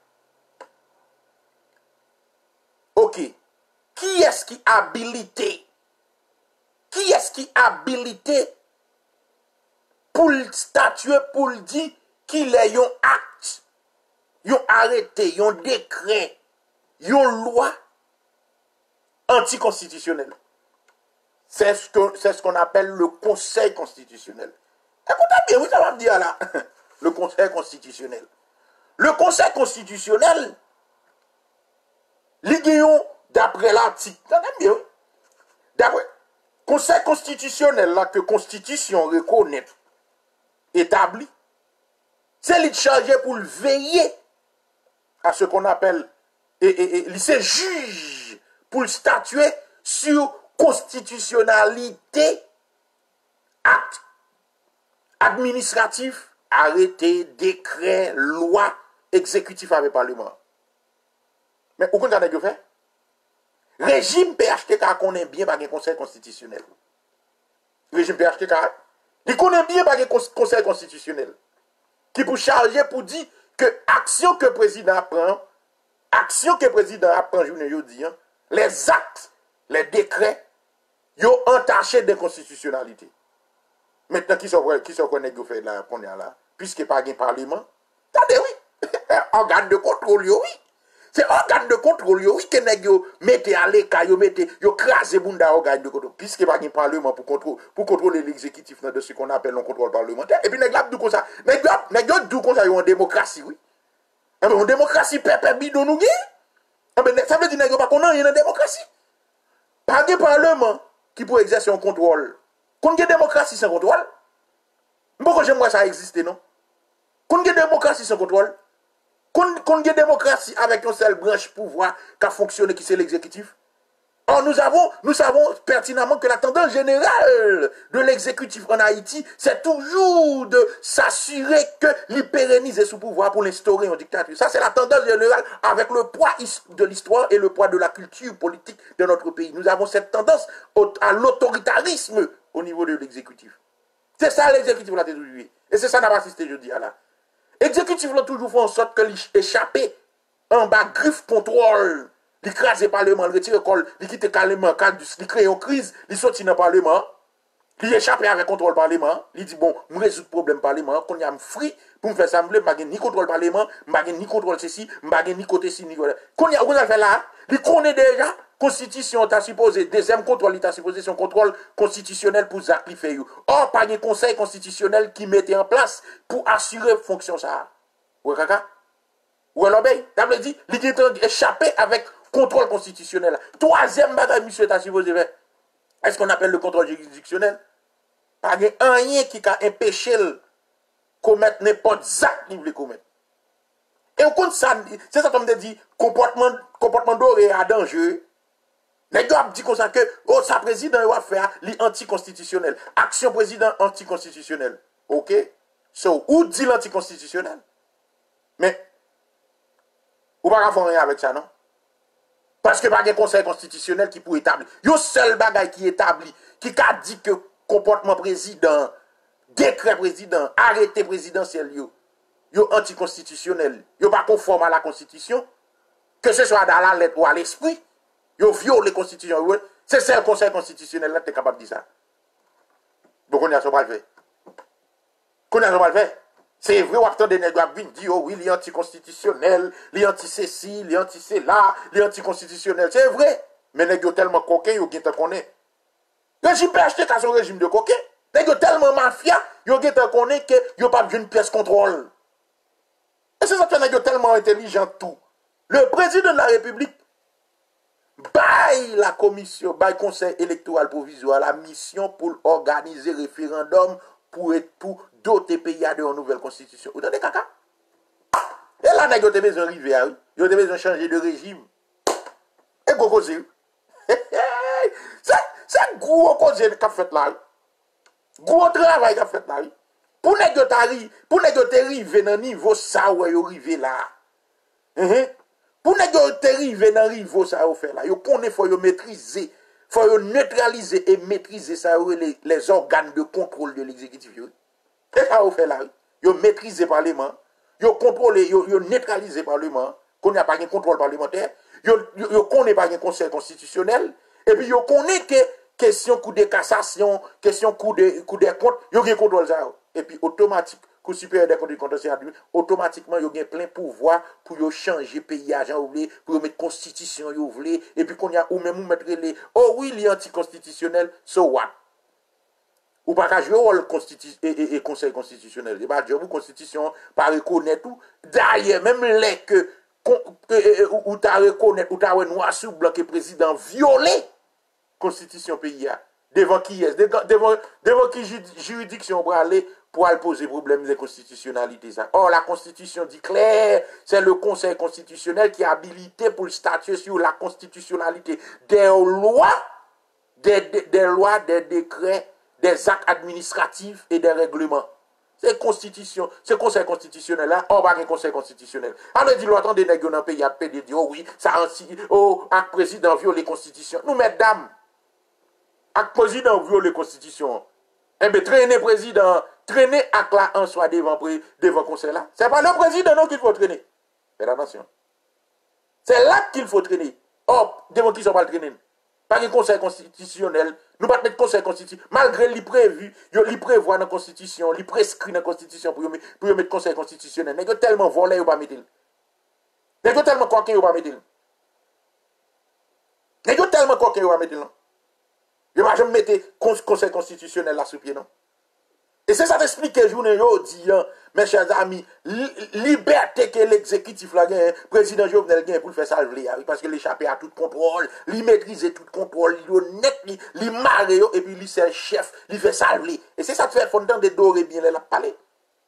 Ok. Qui est-ce qui a habilité? Qui est-ce qui a habilité pour le statuer, pour le dire qu'il y a un acte, un arrêté, un décret, une loi anticonstitutionnelle? C'est ce qu'on appelle le Conseil constitutionnel. Écoutez bien, oui, ça va me dire là. Le Conseil constitutionnel. Le Conseil constitutionnel, d'après l'article, bien, d'après Conseil constitutionnel là que Constitution reconnaît, établi, c'est lui chargé pour veiller à ce qu'on appelle, c'est juge pour statuer sur constitutionnalité, acte administratif, arrêté, décret, loi, exécutif avec Parlement. Mais au contraire, vous fait? Régime PHTK connaît bien par un conseil constitutionnel. Régime PHTK, il connaît bien par un conseil constitutionnel. Qui pour charger pour dire que action que le président prend, journée jeudi, les actes, les décrets, ils ont entaché d'inconstitutionnalité. Maintenant, qui sont connus fait là, puisque pas de parlement, attendez, oui, organe de contrôle, oui. C'est organe de contrôle, oui, que vous mettez à l'écart, vous crasez bunda organe de contrôle, puisque pas de parlement pour contrôler l'exécutif de ce qu'on appelle le contrôle parlementaire. Et puis, nous avons dit comme ça, nous avons dit comme ça, en démocratie, oui. En démocratie, pépé bidon nous gagne. Ça veut dire qu'on a une démocratie. Pas de parlement qui peut exercer un contrôle. Qu'on a une démocratie sans contrôle. Pourquoi j'aimerais ça exister, non? Qu'on a une démocratie sans contrôle. Qu'on a une démocratie avec une seule branche pouvoir qui a fonctionné, qui c'est l'exécutif. Or, nous savons pertinemment que la tendance générale de l'exécutif en Haïti, c'est toujours de s'assurer que il pérennise sous pouvoir pour l'instaurer en dictature. Ça, c'est la tendance générale avec le poids de l'histoire et le poids de la culture politique de notre pays. Nous avons cette tendance à l'autoritarisme au niveau de l'exécutif. C'est ça l'exécutif là toujours. Et c'est ça n'a pas assisté jeudi là. L'exécutif là toujours fait en sorte que l'échappé en bas griffe contrôle. Il crase le parlement, il retire le col, il quitte le parlement, il crée une crise, il sortit dans le parlement, il échappe avec le contrôle du parlement, il dit bon, je résout le problème du parlement, qu'on y a free pour me faire ça, je n'ai ni contrôle du parlement, je n'ai ni contrôle ceci, je n'ai ni côté ci, ni côté. Qu'on y a, vous avez fait là, il connaît déjà, constitution t'a supposé, deuxième contrôle, il t'a supposé son contrôle constitutionnel pour Zach fait. Or, pas de conseil constitutionnel qui mettait en place pour assurer fonction ça. Ouais, kaka? Ouais, l'obéi, t'as dit, il est échappé avec contrôle constitutionnel. Troisième bataille, monsieur, t'as supposé faire. Est-ce qu'on appelle le contrôle juridictionnel? Pas de rien qui a empêché de commettre n'importe acte qu'il veut commettre. Et au compte ça, c'est ça qu'on me dit, comportement doré à danger. Les gars disent comme ça que, oh, sa président va faire l'anticonstitutionnel. Action président anticonstitutionnel. Ok? So, où dit l'anticonstitutionnel? Mais, vous ne pouvez pas faire rien avec ça, non? Parce que pas de conseil constitutionnel qui peut établir. Il y a un seul bagage qui établit, qui a dit que comportement président, décret président, arrêté présidentiel, yo anticonstitutionnel, yo pas conforme à la constitution, que ce soit dans la lettre ou à l'esprit, yo viole les constitutions. C'est ça le conseil constitutionnel là qui est capable de dire ça. Donc on a ça pas le faire. Qu'on a ça pas le faire. C'est vrai, on attend des nègres qui disent, oh oui, il est anticonstitutionnel, il est anti-ceci, il est anti-cela, il est anticonstitutionnel. C'est vrai. Mais les nègres tellement coquins, ils ont connaît. Le régime PHTK, c'est un régime de coquins. Les nègres tellement mafia, ils ont connaît qu'ils n'ont pas d'une pièce contrôle. Et c'est ça que les nègres tellement intelligents tout. Le président de la République baille la commission, baille conseil électoral provisoire, la mission pour organiser référendum pour d'autres pays de une nouvelle constitution. Vous entendez, caca? Et là, vous avez besoin d'arriver, vous avez besoin de changer de régime. Et vous causez. C'est gros cause qu'a fait là. Gros travail qu'a fait là. Pour ne pas arriver dans le niveau ça où vous arrivez là. Pour ne pas arriver dans le niveau ça où fait là. Vous connaissez, il faut maîtriser. Il faut neutraliser et maîtriser ça les organes de contrôle de l'exécutif. C'est ça vous fait là. Vous maîtrisez le Parlement. Vous contrôlez, vous neutralisez le Parlement. Qu'on n'a pas de contrôle parlementaire. Vous connaissez pas de conseil constitutionnel. Et puis vous connaissez que question coup de cassation, question coup de compte, vous avez contrôle ça. Et puis automatiquement, coup supérieur des comptes de contentieux, automatiquement, vous avez plein pouvoir pour changer pays agent, pour mettre constitution, et puis qu'on y a ou même mettre les oh oui, il est anticonstitutionnel, so what? Ou pas qu'à jouer rôle et conseil constitutionnel. Et bah, vous constitution, pas reconnaître tout. D'ailleurs, même les que, ou t'as reconnaître, ou t'as noir sur blanc que président violé constitution pays. Devant qui est? Devant qui juridiction pour aller poser problème de constitutionnalité. Ça. Or, la constitution dit clair, c'est le conseil constitutionnel qui est habilité pour statuer sur la constitutionnalité des lois, des décrets, des actes administratifs et des règlements. C'est constitution, c'est conseil constitutionnel là, on va un conseil constitutionnel. Alors dit l'autre des nègres dans le pays à pédé dit oh oui, ça acte président viole les constitutions. Nous mesdames, acte président viole les constitutions. Eh bien traîner président, traîner acte là en soi devant conseil là. C'est pas le président non qu'il faut traîner. Faites attention. C'est là qu'il faut traîner. Or, devant qui sont pas traîner. Pas de conseil constitutionnel. Nous pas mettre conseil constitutionnel. Malgré les prévu, les prévoit dans la constitution, les prescrit dans la constitution pour mettre conseil constitutionnel. N'est-ce tellement volé ou pas mettre. N'est-ce tellement coquin ou pas mettre. N'est-ce tellement coquin ou pas mettre. Je ne vais jamais mettre conseil constitutionnel là sous pied non. Et c'est ça t'explique que journée yo dit mes chers amis, liberté que l'exécutif là gagne, président Jovenel gagne pour le faire salver parce que l'échappé à tout contrôle, il maîtrise tout contrôle, il honnête, il marre et puis lui c'est le chef, il fait salver. Et c'est ça qui fait fondant de Doré bien là parler.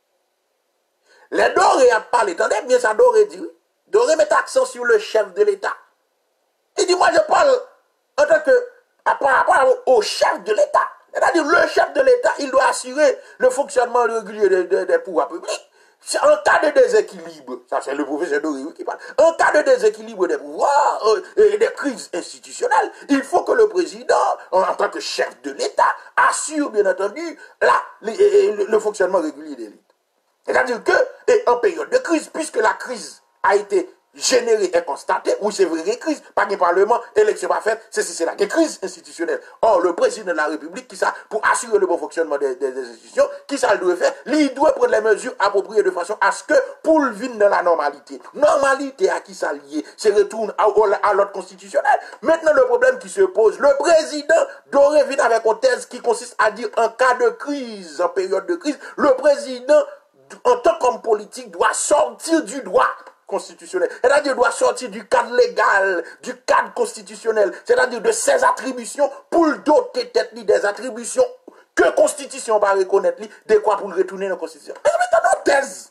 Les Doré a parlé, attendez bien ça Doré dit. Doré met accent sur le chef de l'État. Il dit moi je parle en tant que par rapport au chef de l'État. C'est-à-dire le chef de l'État, il doit assurer le fonctionnement régulier des pouvoirs publics. En cas de déséquilibre, ça c'est le professeur Doré qui parle, en cas de déséquilibre des pouvoirs et des crises institutionnelles, il faut que le président, en tant que chef de l'État, assure bien entendu le fonctionnement régulier de l'État. C'est-à-dire que, en période de crise, puisque la crise a été générée et constatée, oui c'est vrai, crise, pas de parlement, élection pas faite, c'est la crise institutionnelle. Or, le président de la République, qui ça, pour assurer le bon fonctionnement des institutions, qui ça le doit faire, il doit prendre les mesures appropriées de façon à ce que, pour le vivre dans la normalité. Normalité à qui ça lié, c'est retourne à l'ordre constitutionnel. Maintenant, le problème qui se pose, le président doit venir avec une thèse qui consiste à dire, en cas de crise, en période de crise, le président, en tant qu'homme politique, doit sortir du droit constitutionnel. C'est-à-dire doit sortir du cadre légal, du cadre constitutionnel, c'est-à-dire de ses attributions pour le doter tête des attributions que la Constitution va reconnaître, de quoi pour le retourner dans la Constitution. Mais t'as une thèse.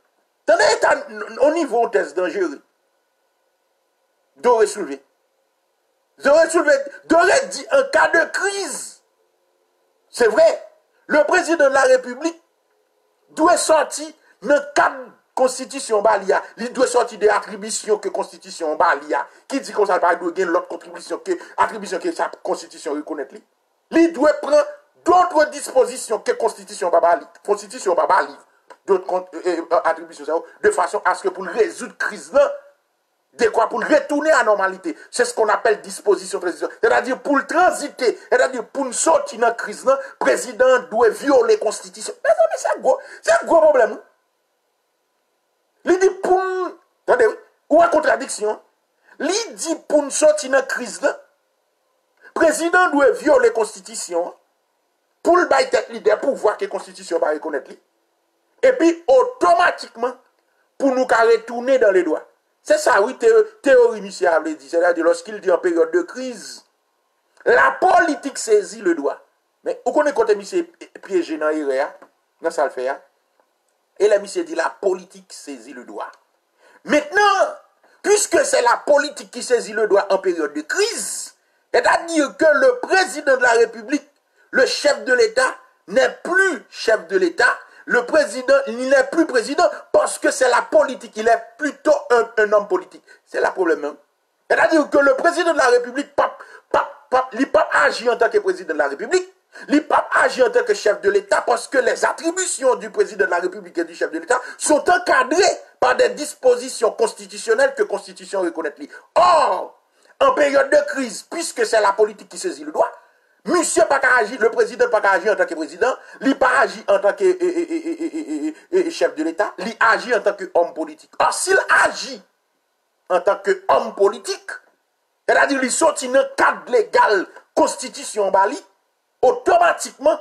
Au niveau de thèse dangereuse. Doré soulevé. Doré dit en cas de crise. C'est vrai. Le président de la République doit sortir dans le cadre Constitution Balia, il doit sortir des attributions que Constitution Balia. Qui dit qu'on ça pas doit gagner l'autre contribution que attribution que sa Constitution reconnaît li. Il doit prendre d'autres dispositions que Constitution Babali. Constitution Babali. D'autres attributions de façon à ce que pour résoudre crise là, de quoi pour retourner à la normalité. C'est ce qu'on appelle disposition transition. C'est-à-dire pour le transiter, c'est-à-dire pour nous sortir dans la crise, le président doit violer la constitution. Mais c'est un gros problème. Il dit pour nous, attendez, ou en contradiction, il dit pour nous sortir dans la crise, le président doit violer la constitution pour le bailler tête leader pour voir que la constitution va reconnaître. Et puis automatiquement, pour nous retourner dans les doigts. C'est ça, oui, théorie Michel avait dit. C'est-à-dire, lorsqu'il dit en période de crise, la politique saisit le doigt. Mais vous connaissez quand Michel piégé dans l'IREA, dans ça le fait, et là, Michel dit, la politique saisit le doigt. Maintenant, puisque c'est la politique qui saisit le doigt en période de crise, c'est-à-dire que le président de la République, le chef de l'État, n'est plus chef de l'État. Le président, il n'est plus président parce que c'est la politique. Il est plutôt un homme politique. C'est le problème. Hein? C'est-à-dire que le président de la République, il n'a pas agi en tant que président de la République. Il n'a pas agi en tant que chef de l'État parce que les attributions du président de la République et du chef de l'État sont encadrées par des dispositions constitutionnelles que la Constitution reconnaît. Or, en période de crise, puisque c'est la politique qui saisit le doigt, monsieur pas agi, le président pas agi en tant que président, il pas agi en tant que chef de l'État, il agit en tant qu'homme politique. Or, s'il agit en tant qu'homme politique, c'est-à-dire il sortit dans le cadre légal constitution Bali, automatiquement,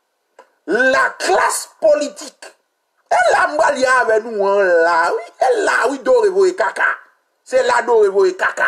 la classe politique, elle a Bali avec nous, là, oui, elle a, oui, Dorevo et Kaka. C'est là Dorevo et Kaka.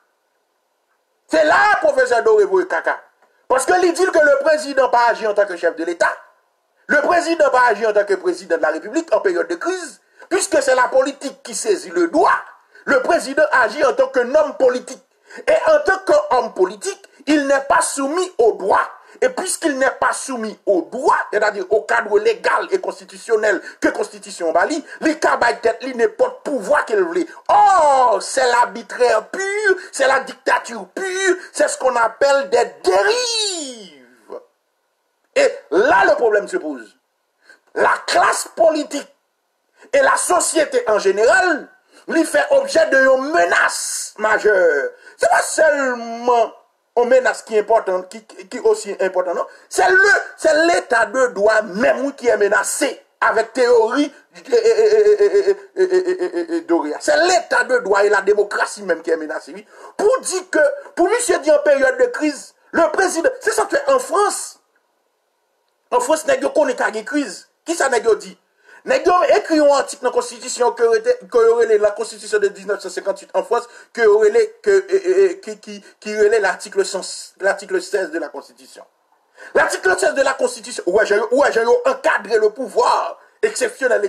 C'est là, professeur Dorevo et Kaka. Parce que il dit que le président pas agi en tant que chef de l'État, le président pas agi en tant que président de la République en période de crise, puisque c'est la politique qui saisit le doigt, le président agit en tant qu'un homme politique. Et en tant qu'homme politique, il n'est pas soumis au droit. Et puisqu'il n'est pas soumis au droit, c'est-à-dire au cadre légal et constitutionnel que Constitution Bali, les cabaye tête li n'est pas de pouvoir qu'elle voulait. Oh, c'est l'arbitraire pur, c'est la dictature pure, c'est ce qu'on appelle des dérives. Et là, le problème se pose. La classe politique et la société en général lui fait objet de menaces majeures. C'est pas seulement une menace qui est importante, qui est aussi importante, non? C'est l'état de droit même qui est menacé avec théorie Doria. C'est l'état de droit et la démocratie même qui est menacée. Oui. Pour dire que, pour monsieur dire en période de crise, le président, c'est ça que en France, n'est-ce qu'on pas une crise. Qui ça n'est-ce dit? N'est-ce écrit un article dans la Constitution que la Constitution de 1958 en France qui relève l'article 16 de la Constitution. L'article 16 de la Constitution, où j'ai encadré le pouvoir exceptionnel et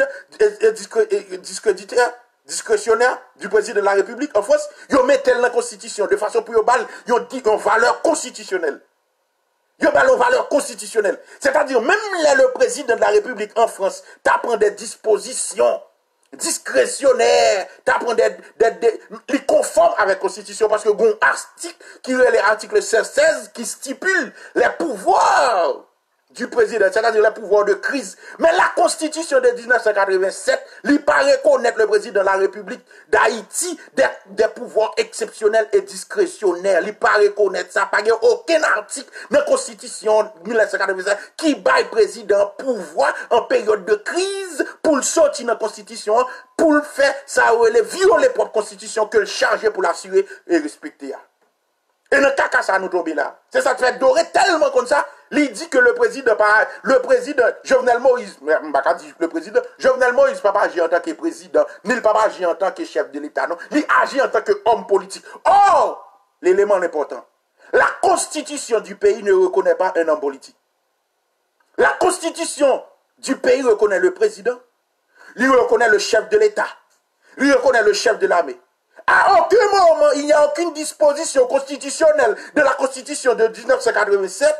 discrétionnaire du président de la République en France, ils mettent dans la Constitution de façon pour ils ont dit une valeur constitutionnelle. Il y a une valeur constitutionnelle. C'est-à-dire, même le président de la République en France, t'apprend des dispositions discrétionnaires, t'apprend les conformes avec la Constitution, parce que il y a un article qui est l'article 16 qui stipule les pouvoirs du président, c'est-à-dire les pouvoirs de crise. Mais la Constitution de 1987, il pas reconnaître le président de la République d'Haïti des pouvoirs exceptionnels et discrétionnaires. Il pas reconnaître ça. Pas aucun article de la Constitution de 1987 qui baille président pouvoir en période de crise pour le sortir dans la Constitution, pour le faire, ça violer propre Constitution que le chargé pour l'assurer et respecter. Et dans le cas ça nous tombe là. C'est ça qui fait dorer tellement comme ça. Il dit que le président Jovenel Moïse, le président Jovenel Moïse pas agir en tant que président, ni il pas agir en tant que chef de l'État, non. Il agit en tant qu'homme politique. Or, l'élément important, la constitution du pays ne reconnaît pas un homme politique. La constitution du pays reconnaît le président, il reconnaît le chef de l'État, il reconnaît le chef de l'armée. À aucun moment, il n'y a aucune disposition constitutionnelle de la Constitution de 1987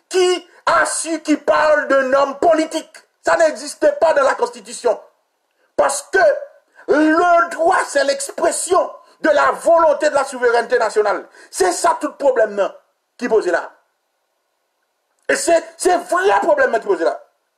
qui parle d'un homme politique. Ça n'existe pas dans la Constitution. Parce que le droit, c'est l'expression de la volonté de la souveraineté nationale. C'est ça tout problème non, qui pose là. Et c'est vrai problème qui pose là.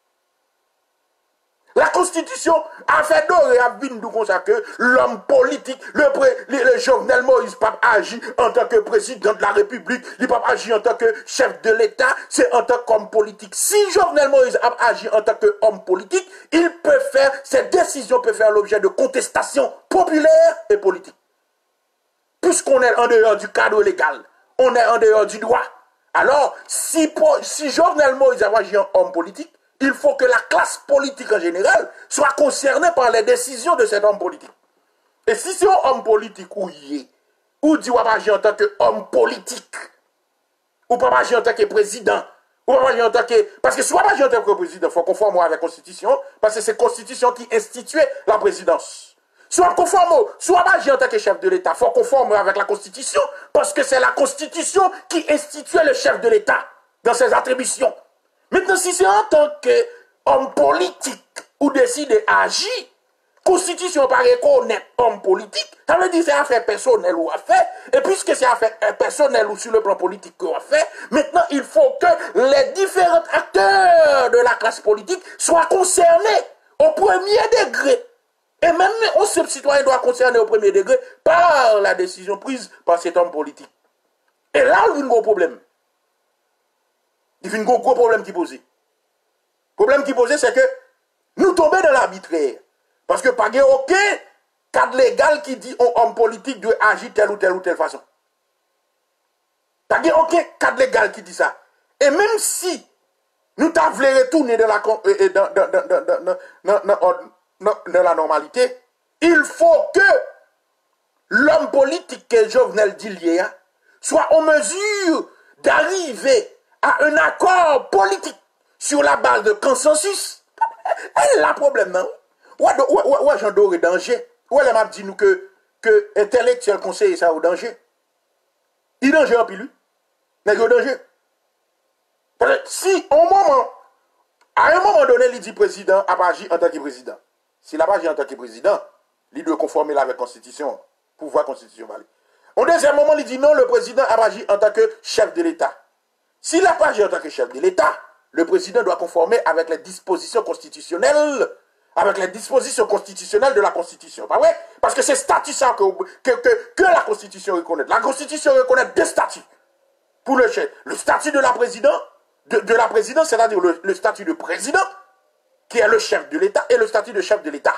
La Constitution a fait d'or à Vindou comme ça que l'homme politique, le Jovenel Moïse, pas agi en tant que président de la République, il pas agi en tant que chef de l'État, c'est en tant qu'homme politique. Si Jovenel Moïse a agi en tant qu'homme politique, il peut faire, ses décisions peuvent faire l'objet de contestation populaire et politique. Puisqu'on est en dehors du cadre légal, on est en dehors du droit. Alors, si Jovenel Moïse a agi en homme politique, il faut que la classe politique en général soit concernée par les décisions de cet homme politique. Et si c'est un homme politique ou dit ou pas agir en tant qu'homme politique, ou pas agir en tant que président, ou pas agir en tant que... Parce que si on pas agir en tant que président, il faut conformer avec la Constitution, parce que c'est la Constitution qui instituait la présidence. Soit conforme, soit pas agir en tant que chef de l'État, il faut conformer avec la Constitution, parce que c'est la Constitution qui instituait le chef de l'État dans ses attributions. Maintenant, si c'est en tant qu'homme politique ou décide d'agir, Constitution pas reconnaître homme politique, ça veut dire que c'est affaire personnelle ou affaire, et puisque c'est affaire personnelle ou sur le plan politique qu'on a fait, maintenant il faut que les différents acteurs de la classe politique soient concernés au premier degré. Et même un seul citoyen doit concerner au premier degré par la décision prise par cet homme politique. Et là, il y a un gros problème. Il y a un gros problème qui pose. Le problème qui pose, c'est que nous tombons dans l'arbitraire. Parce que pas aucun cadre légal qui dit un homme politique doit agir telle ou telle façon. Pas aucun cadre légal qui dit ça. Et même si nous t'avons retourné dans la normalité, il faut que l'homme politique que Jovenel dit lié soit en mesure d'arriver à un accord politique sur la base de consensus. Elle a un problème, non? Ouais, j'en dors danger. Ouais, elle m'a dit nous que intellectuel conseiller ça au danger. Il est danger en pilu. Mais il est danger. Parce que si à un moment donné, il dit président a pas agi en tant que président. S'il a pas agi en tant que président, il doit conformer avec la Constitution, pouvoir constitutionnel. Au deuxième moment, il dit non, le président a pas agi en tant que chef de l'État. S'il n'a pas agi en tant que chef de l'État, le président doit conformer avec les dispositions constitutionnelles, de la Constitution. Pas vrai? Parce que c'est statut ça que la Constitution reconnaît. La Constitution reconnaît deux statuts. Pour le statut de la présidente, c'est-à-dire le statut de président, qui est le chef de l'État, et le statut de chef de l'État.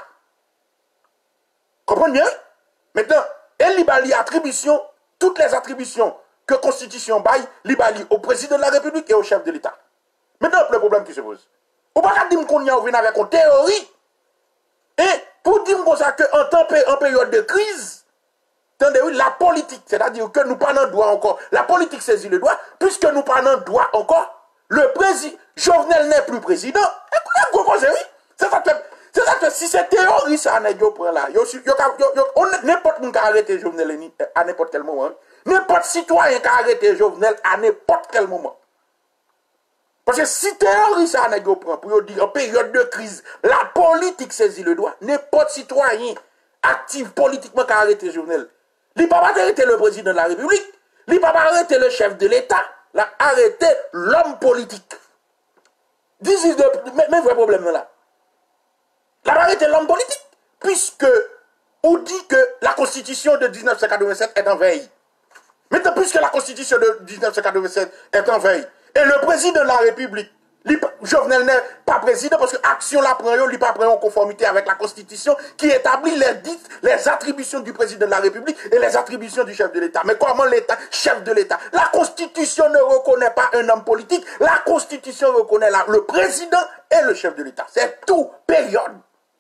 Comprenez bien? Maintenant, elle libali attribution, toutes les attributions que la Constitution baille, libali au président de la République et au chef de l'État. Maintenant, le problème qui se pose. On ne peut pas dire qu'on y a avec une théorie. Et pour dire comme ça qu'en période de crise, la politique, c'est-à-dire que nous parlons de droit encore, la politique saisit le droit, puisque nous parlons de droit encore, le président, Jovenel n'est plus président. C'est ça que si c'est théorie, ça n'est pas là. N'importe qui peut arrêter Jovenel à n'importe quel moment. N'importe citoyen peut arrêter Jovenel à n'importe quel moment. Parce que si théorie ça n'est pas pour dire en période de crise, la politique saisit le droit, n'importe citoyen actif politiquement peut arrêter Jovenel. Il ne peut pas arrêter le président de la République, il ne peut pas arrêter le chef de l'État, il a arrêté l'homme politique. C'est le vrai problème là. Il a arrêté l'homme politique, puisque on dit que la Constitution de 1987 est en veille. Maintenant, puisque la Constitution de 1987 est en veille, et le président de la République, Jovenel n'est pas président parce que l'action la prend, il pas en conformité avec la Constitution qui établit les attributions du président de la République et les attributions du chef de l'État. Mais comment l'État, chef de l'État? La Constitution ne reconnaît pas un homme politique, la Constitution reconnaît le président et le chef de l'État. C'est tout, période.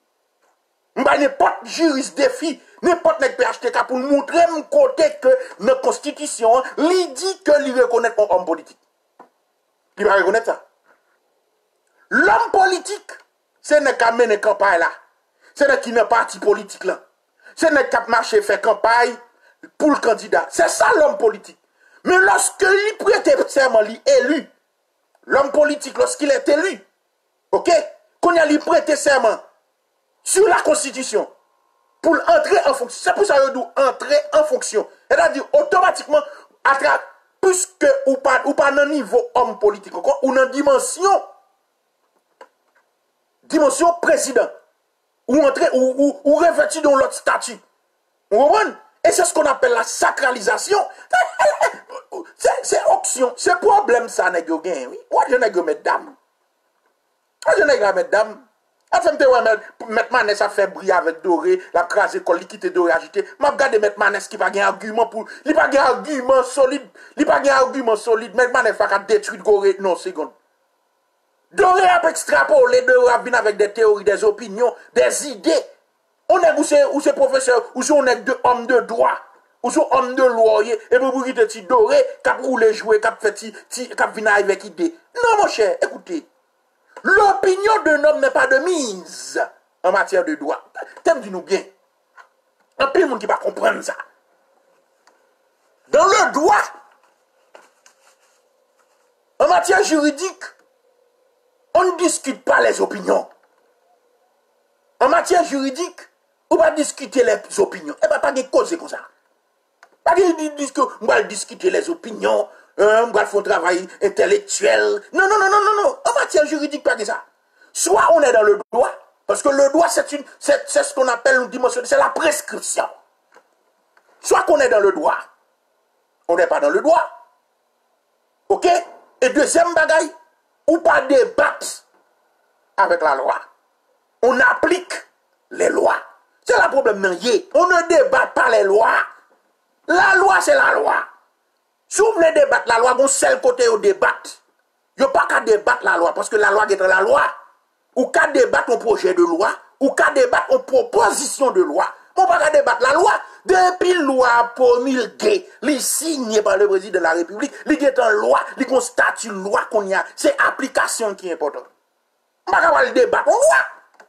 N'importe juriste défi, n'importe PHTK pour montrer mon côté que notre Constitution, lui dit que lui reconnaît un homme politique. Il va reconnaître ça. L'homme politique, c'est ne qu'à mener campagne là. C'est ne qui n'est pas parti politique là. C'est ne qu'à marcher faire campagne pour le candidat. C'est ça l'homme politique. Mais lorsque il prête serment, il est élu. L'homme politique, lorsqu'il est élu, ok? Quand il a prêté serment, sur la Constitution pour entrer en fonction. C'est pour ça que je dis entrer en fonction. C'est-à-dire automatiquement, puisque ou pas dans le niveau homme politique, ou dans dimension président, ou entrer, ou revêtir dans l'autre statut. Vous comprenez? Et c'est ce qu'on appelle la sacralisation. C'est option. C'est problème ça, n'est-ce pas? Oui. Ou je n'ai pas mesdames. Je n'ai pas mesdames. Afin de mettre Manès à faire briller avec doré, la crase col liquide doré agité. M'a regardé mettre Manès qui pas un argument pour, il pas un argument solide, Mettre Manès pas détruire doré non seconde. Doré a extrapolé, doré a venir avec des théories, des opinions, des idées. On est ou c'est professeur, ou on est deux hommes de droit, ou sont hommes de loi, et vous dites que doré, cap rouler jouer, cap fait cap venir avec idée. Non mon cher, écoutez. L'opinion d'un homme n'est pas de mise en matière de droit. T'aimes dis-nous bien. Un peu de monde qui va comprendre ça. Dans le droit, en matière juridique, on ne discute pas les opinions. En matière juridique, on va discuter les opinions. Et bien, pas de cause comme ça. Pas de discuter les opinions. On va faire un travail intellectuel. Non. En matière juridique, pas de ça. Soit on est dans le droit, parce que le droit, c'est ce qu'on appelle une dimension, c'est la prescription. Soit qu'on est dans le droit, on n'est pas dans le droit. Ok? Et deuxième bagaille, ou pas débattre avec la loi. On applique les lois. C'est le problème. On ne débat pas les lois. La loi, c'est la loi. Si vous voulez débattre la loi, vous seul côté au débat. Vous n'avez pas qu'à débattre la loi, parce que la loi est la loi. Ou qu'à débattre un projet de loi, ou qu'à débattre une proposition de loi. On ne peut pas débattre la loi. Depuis la loi promulguée, les signée par le président de la République, il y a une loi, il y a un statut de loi qu'on y a. C'est l'application qui est importante. On ne peut pas débattre la loi.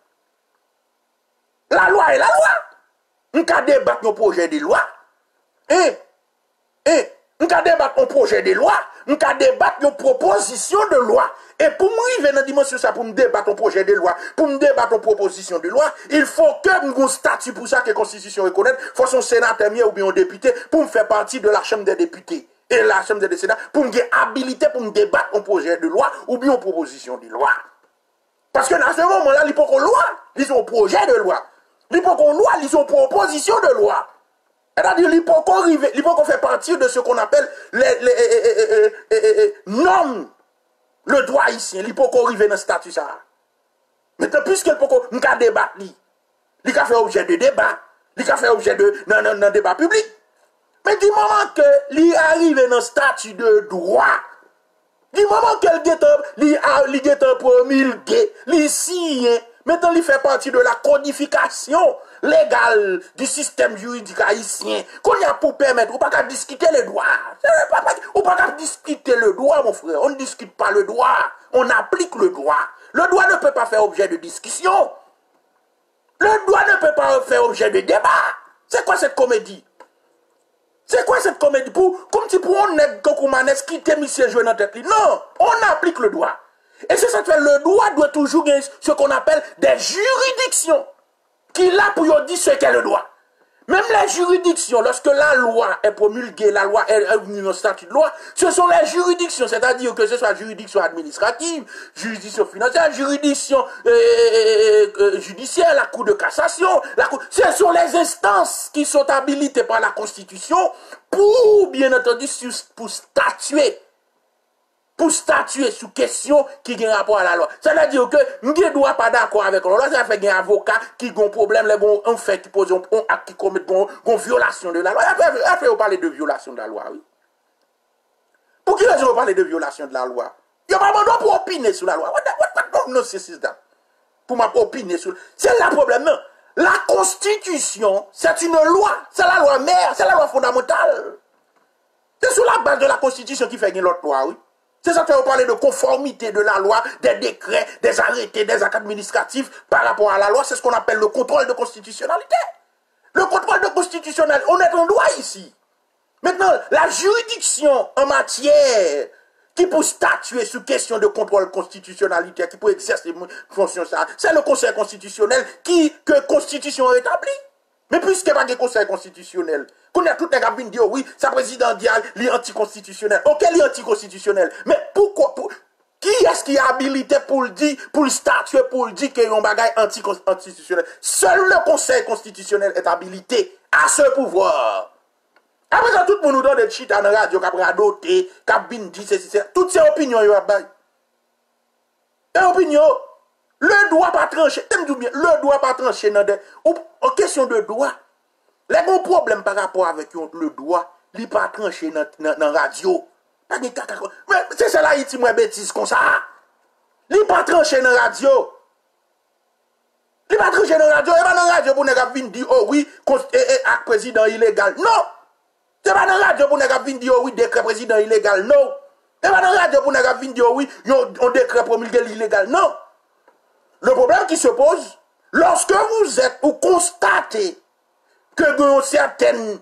La loi est la loi. On peut débattre un projet de loi. On peut débattre un projet de loi, on peut débattre une proposition de loi. Et pour moi, il vient dans la dimension ça, pour me débattre un projet de loi, pour me débattre une proposition de loi, il faut que nous statut pour ça que la Constitution reconnaît, il faut son sénateur ou bien un député pour me faire partie de la Chambre des députés et la Chambre des Sénats pour me habilité pour me débattre un projet de loi ou bien une proposition de loi. Parce que dans ce moment-là, il faut qu'on loi, ils ont un projet de loi. Il faut qu'on loi, ils ont une proposition de loi. C'est-à-dire qu'il faut qu'on fait partie de ce qu'on appelle les normes, le droit haïtien. Il faut qu'on arrive dans ce statut ça. Maintenant, puisqu'il faut qu'on débattre, il faut faire objet de débat, il faut faire objet de débat public. Mais du moment que il arrive dans le statut de droit, du moment qu'il est promulgué, il signe, maintenant il fait partie de la codification légale du système juridique haïtien, qu'on y a pour permettre, ou pas qu'à discuter le droit. Ou pas qu'à discuter le droit, mon frère. On ne discute pas le droit, on applique le droit. Le droit ne peut pas faire objet de discussion. Le droit ne peut pas faire objet de débat. C'est quoi cette comédie? C'est quoi cette comédie? Comme si pour on est Koumanès qui t'aime ici jouer dans tête. Non, on applique le droit. Et c'est ça que le droit doit toujours gagner ce qu'on appelle des juridictions qui là pour dire ce qu'est le droit. Même les juridictions, lorsque la loi est promulguée, la loi est venue dans le statut de loi, ce sont les juridictions, c'est-à-dire que ce soit juridiction administrative, juridiction financière, juridiction judiciaire, la Cour de cassation, ce sont les instances qui sont habilitées par la Constitution pour, bien entendu, pour statuer sous question qui a un rapport à la loi. Ça veut dire que nous ne doit pas d'accord avec la loi, ça fait un avocat qui a un problème, un fait qui pose un acte qui commet une violation de la loi. Après, on parle de violation de la loi, oui. Pour qui raison on parle de violation de la loi? Il n'y a pas besoin pour opiner sur la loi. What nonsense is that? Pour m'opiner sur... C'est là le problème, non? La Constitution, c'est une loi. C'est la loi mère, c'est la loi fondamentale. C'est sur la base de la Constitution qui fait une autre loi, oui. C'est ça que vous parlez de conformité de la loi, des décrets, des arrêtés, des actes administratifs par rapport à la loi. C'est ce qu'on appelle le contrôle de constitutionnalité. Le contrôle de constitutionnalité, on est en droit ici. Maintenant, la juridiction en matière qui peut statuer sur question de contrôle constitutionnalité, qui peut exercer fonction ça, c'est le Conseil constitutionnel que Constitution établit. Mais puisqu'il n'y a pas de Conseil constitutionnel, qu'on a tout les gars qui disent oui, sa président dit qu'il est anticonstitutionnel. Ok, il est anticonstitutionnel. Mais pourquoi qui est-ce qui est habilité pour le dire, pour le statuer, pour le dire qu'il y a un bagage anticonstitutionnel? Seul le Conseil constitutionnel est habilité à ce pouvoir. Après ça, tout le monde nous donne des chits dans la radio, qui a radoté, qui a dit, toutes ces opinions, il y a des opinions. Le droit pas tranché, le droit pas tranché en question de droit. Les gros problèmes par rapport avec le droit, il pas tranché dans la radio. Mais c'est ça là, il dit moi bêtise comme ça. Il pas tranché dans la radio. Il pas tranché dans la radio. Il pas dans la radio pour nous dire, oh oui, président illégal. Non. C'est pas dans la radio pour nous dire, oh oui, décret président illégal. Non. C'est pas dans la radio pour nous dire, oh oui, on décret promulgué illégal. Non. Le problème qui se pose, lorsque vous constatez que vous avez une certaine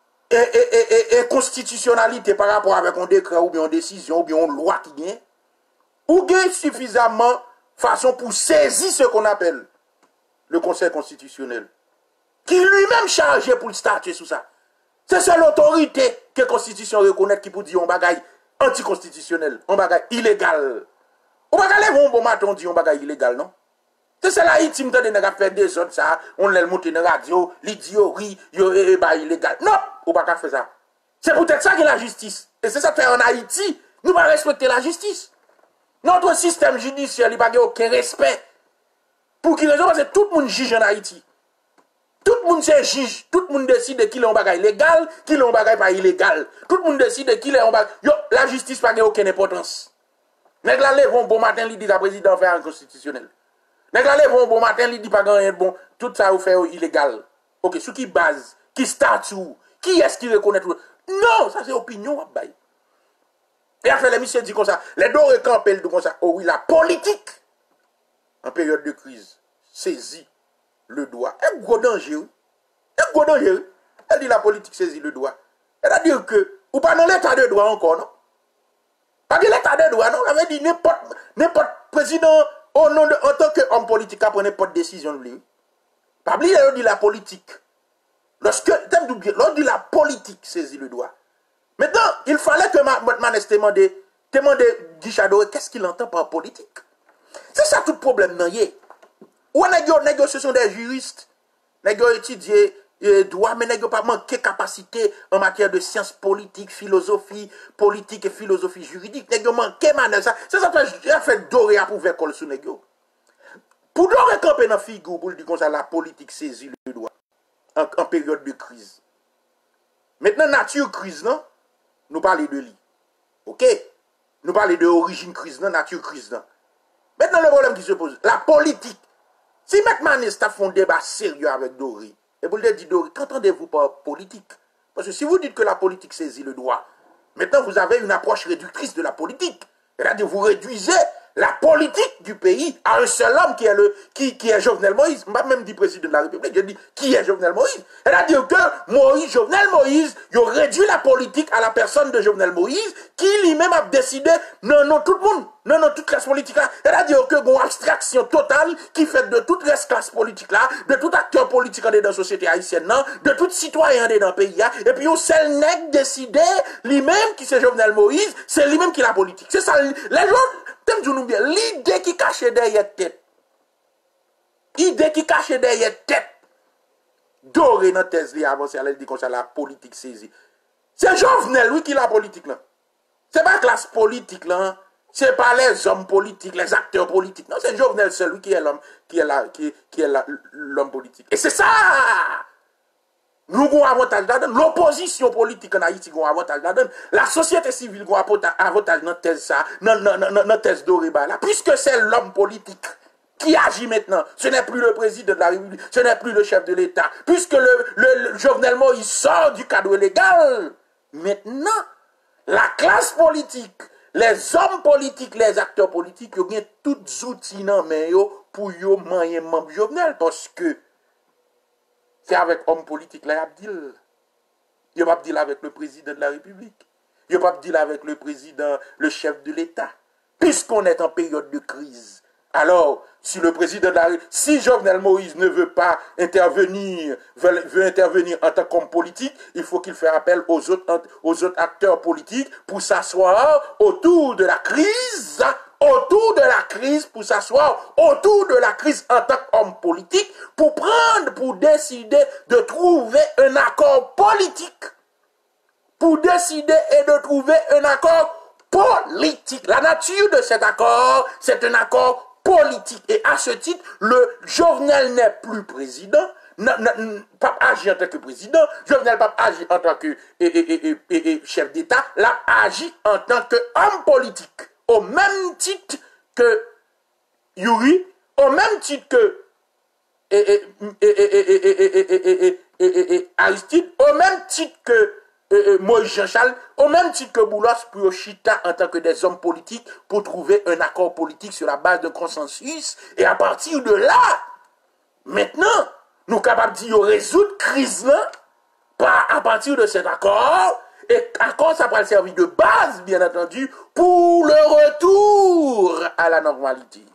constitutionnalité par rapport avec un décret ou bien une décision ou bien une loi qui vient, ou bien suffisamment façon pour saisir ce qu'on appelle le Conseil constitutionnel, qui lui-même chargé pour le statuer sur ça. C'est seule l'autorité que la Constitution reconnaît qui peut dire un bagage anticonstitutionnel, un bagage illégal. On va aller bon matin, on dit un bagage illégal, non? C'est ça là, il a fait des autres, ça, on l'a monté dans la radio, l'idiorie, illégal. Non, on va pas faire ça. C'est peut-être ça qui est la justice. Et c'est ça que fait en Haïti, nous va respecter la justice. Notre système judiciaire, il n'a pas aucun respect. Pour qui raison? Parce que tout le monde juge en Haïti. Tout le monde se juge. Tout le monde décide qui est un bagage légal, qui est un bagage pas illégal. Tout le monde décide qui est un bagage. La justice n'a pas aucune importance. Nèg la lève bon matin, il dit la président fait un constitutionnel. Nèg la lève bon matin, il dit pas rien bon. Tout ça vous fait illégal. Ok, sur qui base, qui statut, qui est-ce qui reconnaît tout? Non, ça c'est opinion. Et après, les messieurs disent comme ça, les deux recampent comme ça, oh oui, la politique, en période de crise, saisit le droit. Un gros danger, oui. Un gros danger, oui. Elle dit la politique saisit le droit. C'est-à-dire que, ou pas dans l'état de droit encore, non? Pas de l'état de droit, non? On avait dit n'importe président, en tant qu'homme politique, après n'importe décision, lui. Pas oublier, on dit la politique. Lorsque la politique saisit le droit. Maintenant, il fallait que Manes demande Guy Chadoré, qu'est-ce qu'il entend par politique? C'est ça tout le problème, non? Ou ce sont des juristes, ils ont étudié droit, mais ils n'ont pas manqué capacité en matière de sciences politiques, philosophie politique et philosophie juridique. Ils ont manqué Manes. C'est ça que j'ai fait Doré à pouvoir coller sur les gars. Pour Doré camper dans la figure, pour dire comme ça, la politique saisit le droit en période de crise. Maintenant, nature crise, non? Nous parlons de lui. Ok? Nous parlons de origine crise, non? Nature crise, non? Maintenant, le problème qui se pose, la politique. Si M. Manes a fait un débat sérieux avec Doré, et vous le dites, Doré, qu'entendez-vous par politique? Parce que si vous dites que la politique saisit le droit, maintenant vous avez une approche réductrice de la politique. C'est-à-dire vous réduisez la politique du pays à un seul homme qui est Jovenel Moïse. Je ne vais pas même dire président de la République, je dis qui est Jovenel Moïse. C'est-à-dire que Jovenel Moïse, il a réduit la politique à la personne de Jovenel Moïse, qui lui-même a décidé, non, tout le monde, non, toute classe politique là. C'est-à-dire que une abstraction totale qui fait de toute classe politique là, de tout acteur politique dans la société haïtienne, non, de tout citoyen dans le pays là, et puis un seul nègre décidé, lui-même qui c'est Jovenel Moïse, c'est lui-même qui la politique. C'est ça, les gens, t'aimes bien, l'idée qui cache derrière tête. L'idée qui cache derrière tête. Doré dans thèse li avancé, elle dit comme ça la politique saisie. C'est Jovenel lui qui la politique là. C'est pas classe politique là, c'est pas les hommes politiques, les acteurs politiques. Non, c'est Jovenel seul qui est l'homme qui est l'homme politique. Et c'est ça. Nous avons un avantage là-dedans. L'opposition politique en Haïti a un avantage là-dedans. La société civile a un avantage dans la thèse Doré là. Puisque c'est l'homme politique qui agit maintenant. Ce n'est plus le président de la République, ce n'est plus le chef de l'État. Puisque le Jovenel Moïse sort du cadre légal. Maintenant, la classe politique, les hommes politiques, les acteurs politiques, ils ont tous les outils dans main pour yo manger membre Jovenel parce que c'est avec homme politique là, il y a Abdil avec le président de la République. Il n'y a pas de deal avec le président, le chef de l'État. Puisqu'on est en période de crise. Alors, si le président de la République, si Jovenel Moïse ne veut pas intervenir, veut intervenir en tant qu'homme politique, il faut qu'il fasse appel aux autres acteurs politiques pour s'asseoir autour de la crise, pour s'asseoir autour de la crise en tant qu'homme politique, pour décider de trouver un accord politique. Pour décider et de trouver un accord politique. La nature de cet accord, c'est un accord politique. Et à ce titre, le Jovenel n'est plus président, pas agi en tant que président, Jovenel pas agi en tant que chef d'État, l'a agi en tant qu'homme politique. Au même titre que Yuri, au même titre que Aristide, au même titre que Moïse Jean-Charles, au même titre que Boulos, pour Chita en tant que des hommes politiques, pour trouver un accord politique sur la base de consensus. Et à partir de là, maintenant, nous sommes capables de résoudre la crise là, à partir de cet accord. Et accord, ça va servir de base, bien entendu, pour le retour à la normalité.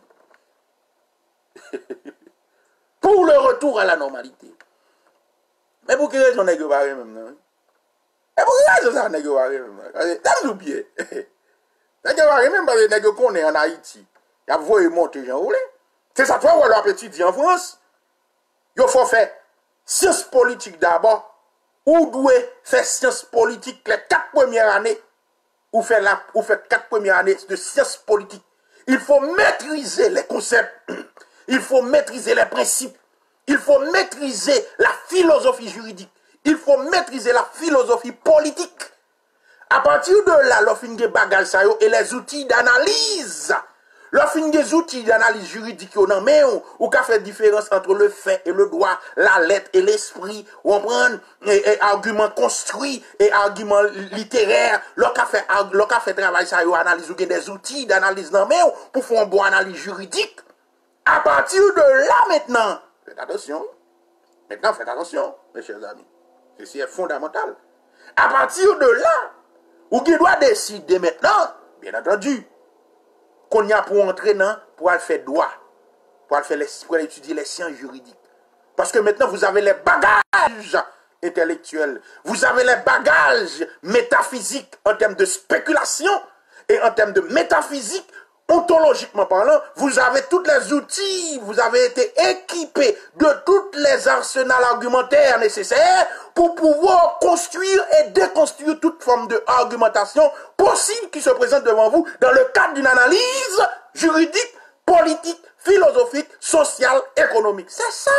Pour le retour à la normalité. Mais pour quelle raison n'est-ce pas même non? Et pour quelle raison ça n'est-ce pas même? T'as oublié. N'est-ce pas même parce que qu'on est en Haïti. Il y a voulu monter Jean Roulé. C'est ça toi ou alors petit dit en France. Il faut faire sciences politiques d'abord. Ou doit faire sciences politiques les 4 premières années. Ou faire 4 premières années de sciences politiques. Il faut maîtriser les concepts. Il faut maîtriser les principes. Il faut maîtriser la philosophie juridique. Il faut maîtriser la philosophie politique. À partir de là, l'offre des bagages et les outils d'analyse. L'offre des outils d'analyse juridique, ou qu'a fait différence entre le fait et le droit, la lettre et l'esprit, ou on prend argument construit et argument littéraire. L'offre fait travail ça, analyse ou des outils d'analyse pour faire une bonne analyse juridique. À partir de là maintenant, faites attention. Maintenant, faites attention, mes chers amis. Ceci est fondamental. À partir de là, vous doit décider maintenant, bien entendu, qu'on y a pour entrer dans, pour aller faire droit, pour étudier les sciences juridiques. Parce que maintenant, vous avez les bagages intellectuels, vous avez les bagages métaphysiques en termes de spéculation et en termes de métaphysique. Ontologiquement parlant, vous avez tous les outils, vous avez été équipés de tous les arsenals argumentaires nécessaires pour pouvoir construire et déconstruire toute forme de argumentation possible qui se présente devant vous dans le cadre d'une analyse juridique, politique, philosophique, sociale, économique. C'est ça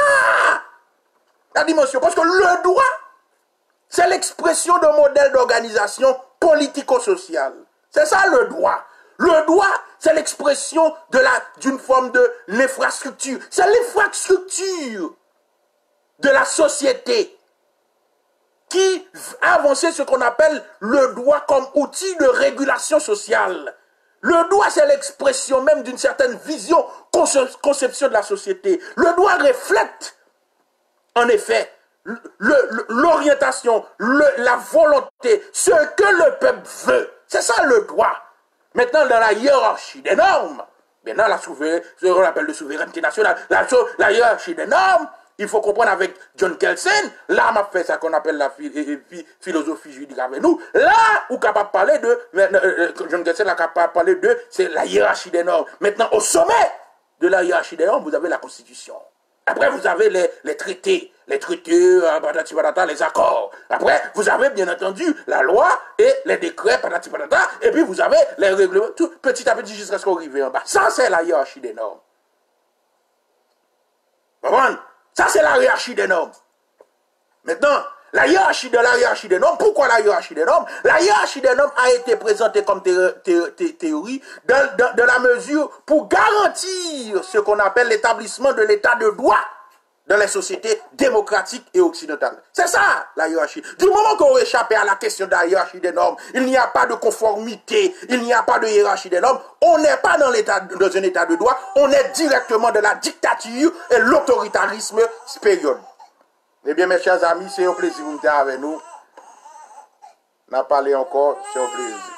la dimension. Parce que le droit, c'est l'expression d'un modèle d'organisation politico-sociale. C'est ça le droit. Le droit, c'est l'expression d'une forme de l'infrastructure. C'est l'infrastructure de la société qui a avancé ce qu'on appelle le droit comme outil de régulation sociale. Le droit, c'est l'expression même d'une certaine vision, conception de la société. Le droit reflète, en effet, l'orientation, la volonté, ce que le peuple veut. C'est ça le droit. Maintenant, dans la hiérarchie des normes, maintenant, ce qu'on appelle de souveraineté nationale, la hiérarchie des normes, il faut comprendre avec John Kelsen, là, on a fait ça qu'on appelle la philosophie juridique avec nous, là, où capable de parler de, John Kelsen a capable de parler de, c'est la hiérarchie des normes. Maintenant, au sommet de la hiérarchie des normes, vous avez la Constitution. Après, vous avez les traités, les accords. Après, vous avez bien entendu la loi et les décrets, et puis vous avez les règlements, tout petit à petit jusqu'à ce qu'on arrive en bas. Ça, c'est la hiérarchie des normes. Ça, c'est la hiérarchie des normes. Maintenant, la hiérarchie des normes, pourquoi la hiérarchie des normes? La hiérarchie des normes a été présentée comme théorie dans la mesure pour garantir ce qu'on appelle l'établissement de l'état de droit dans les sociétés démocratiques et occidentales. C'est ça, la hiérarchie. Du moment qu'on échappe à la question de la hiérarchie des normes, il n'y a pas de conformité, il n'y a pas de hiérarchie des normes, on n'est pas dans un état de droit, on est directement dans la dictature et l'autoritarisme supérieur. Eh bien, mes chers amis, c'est un plaisir de vous être avec nous. n'a parlé encore, c'est un plaisir.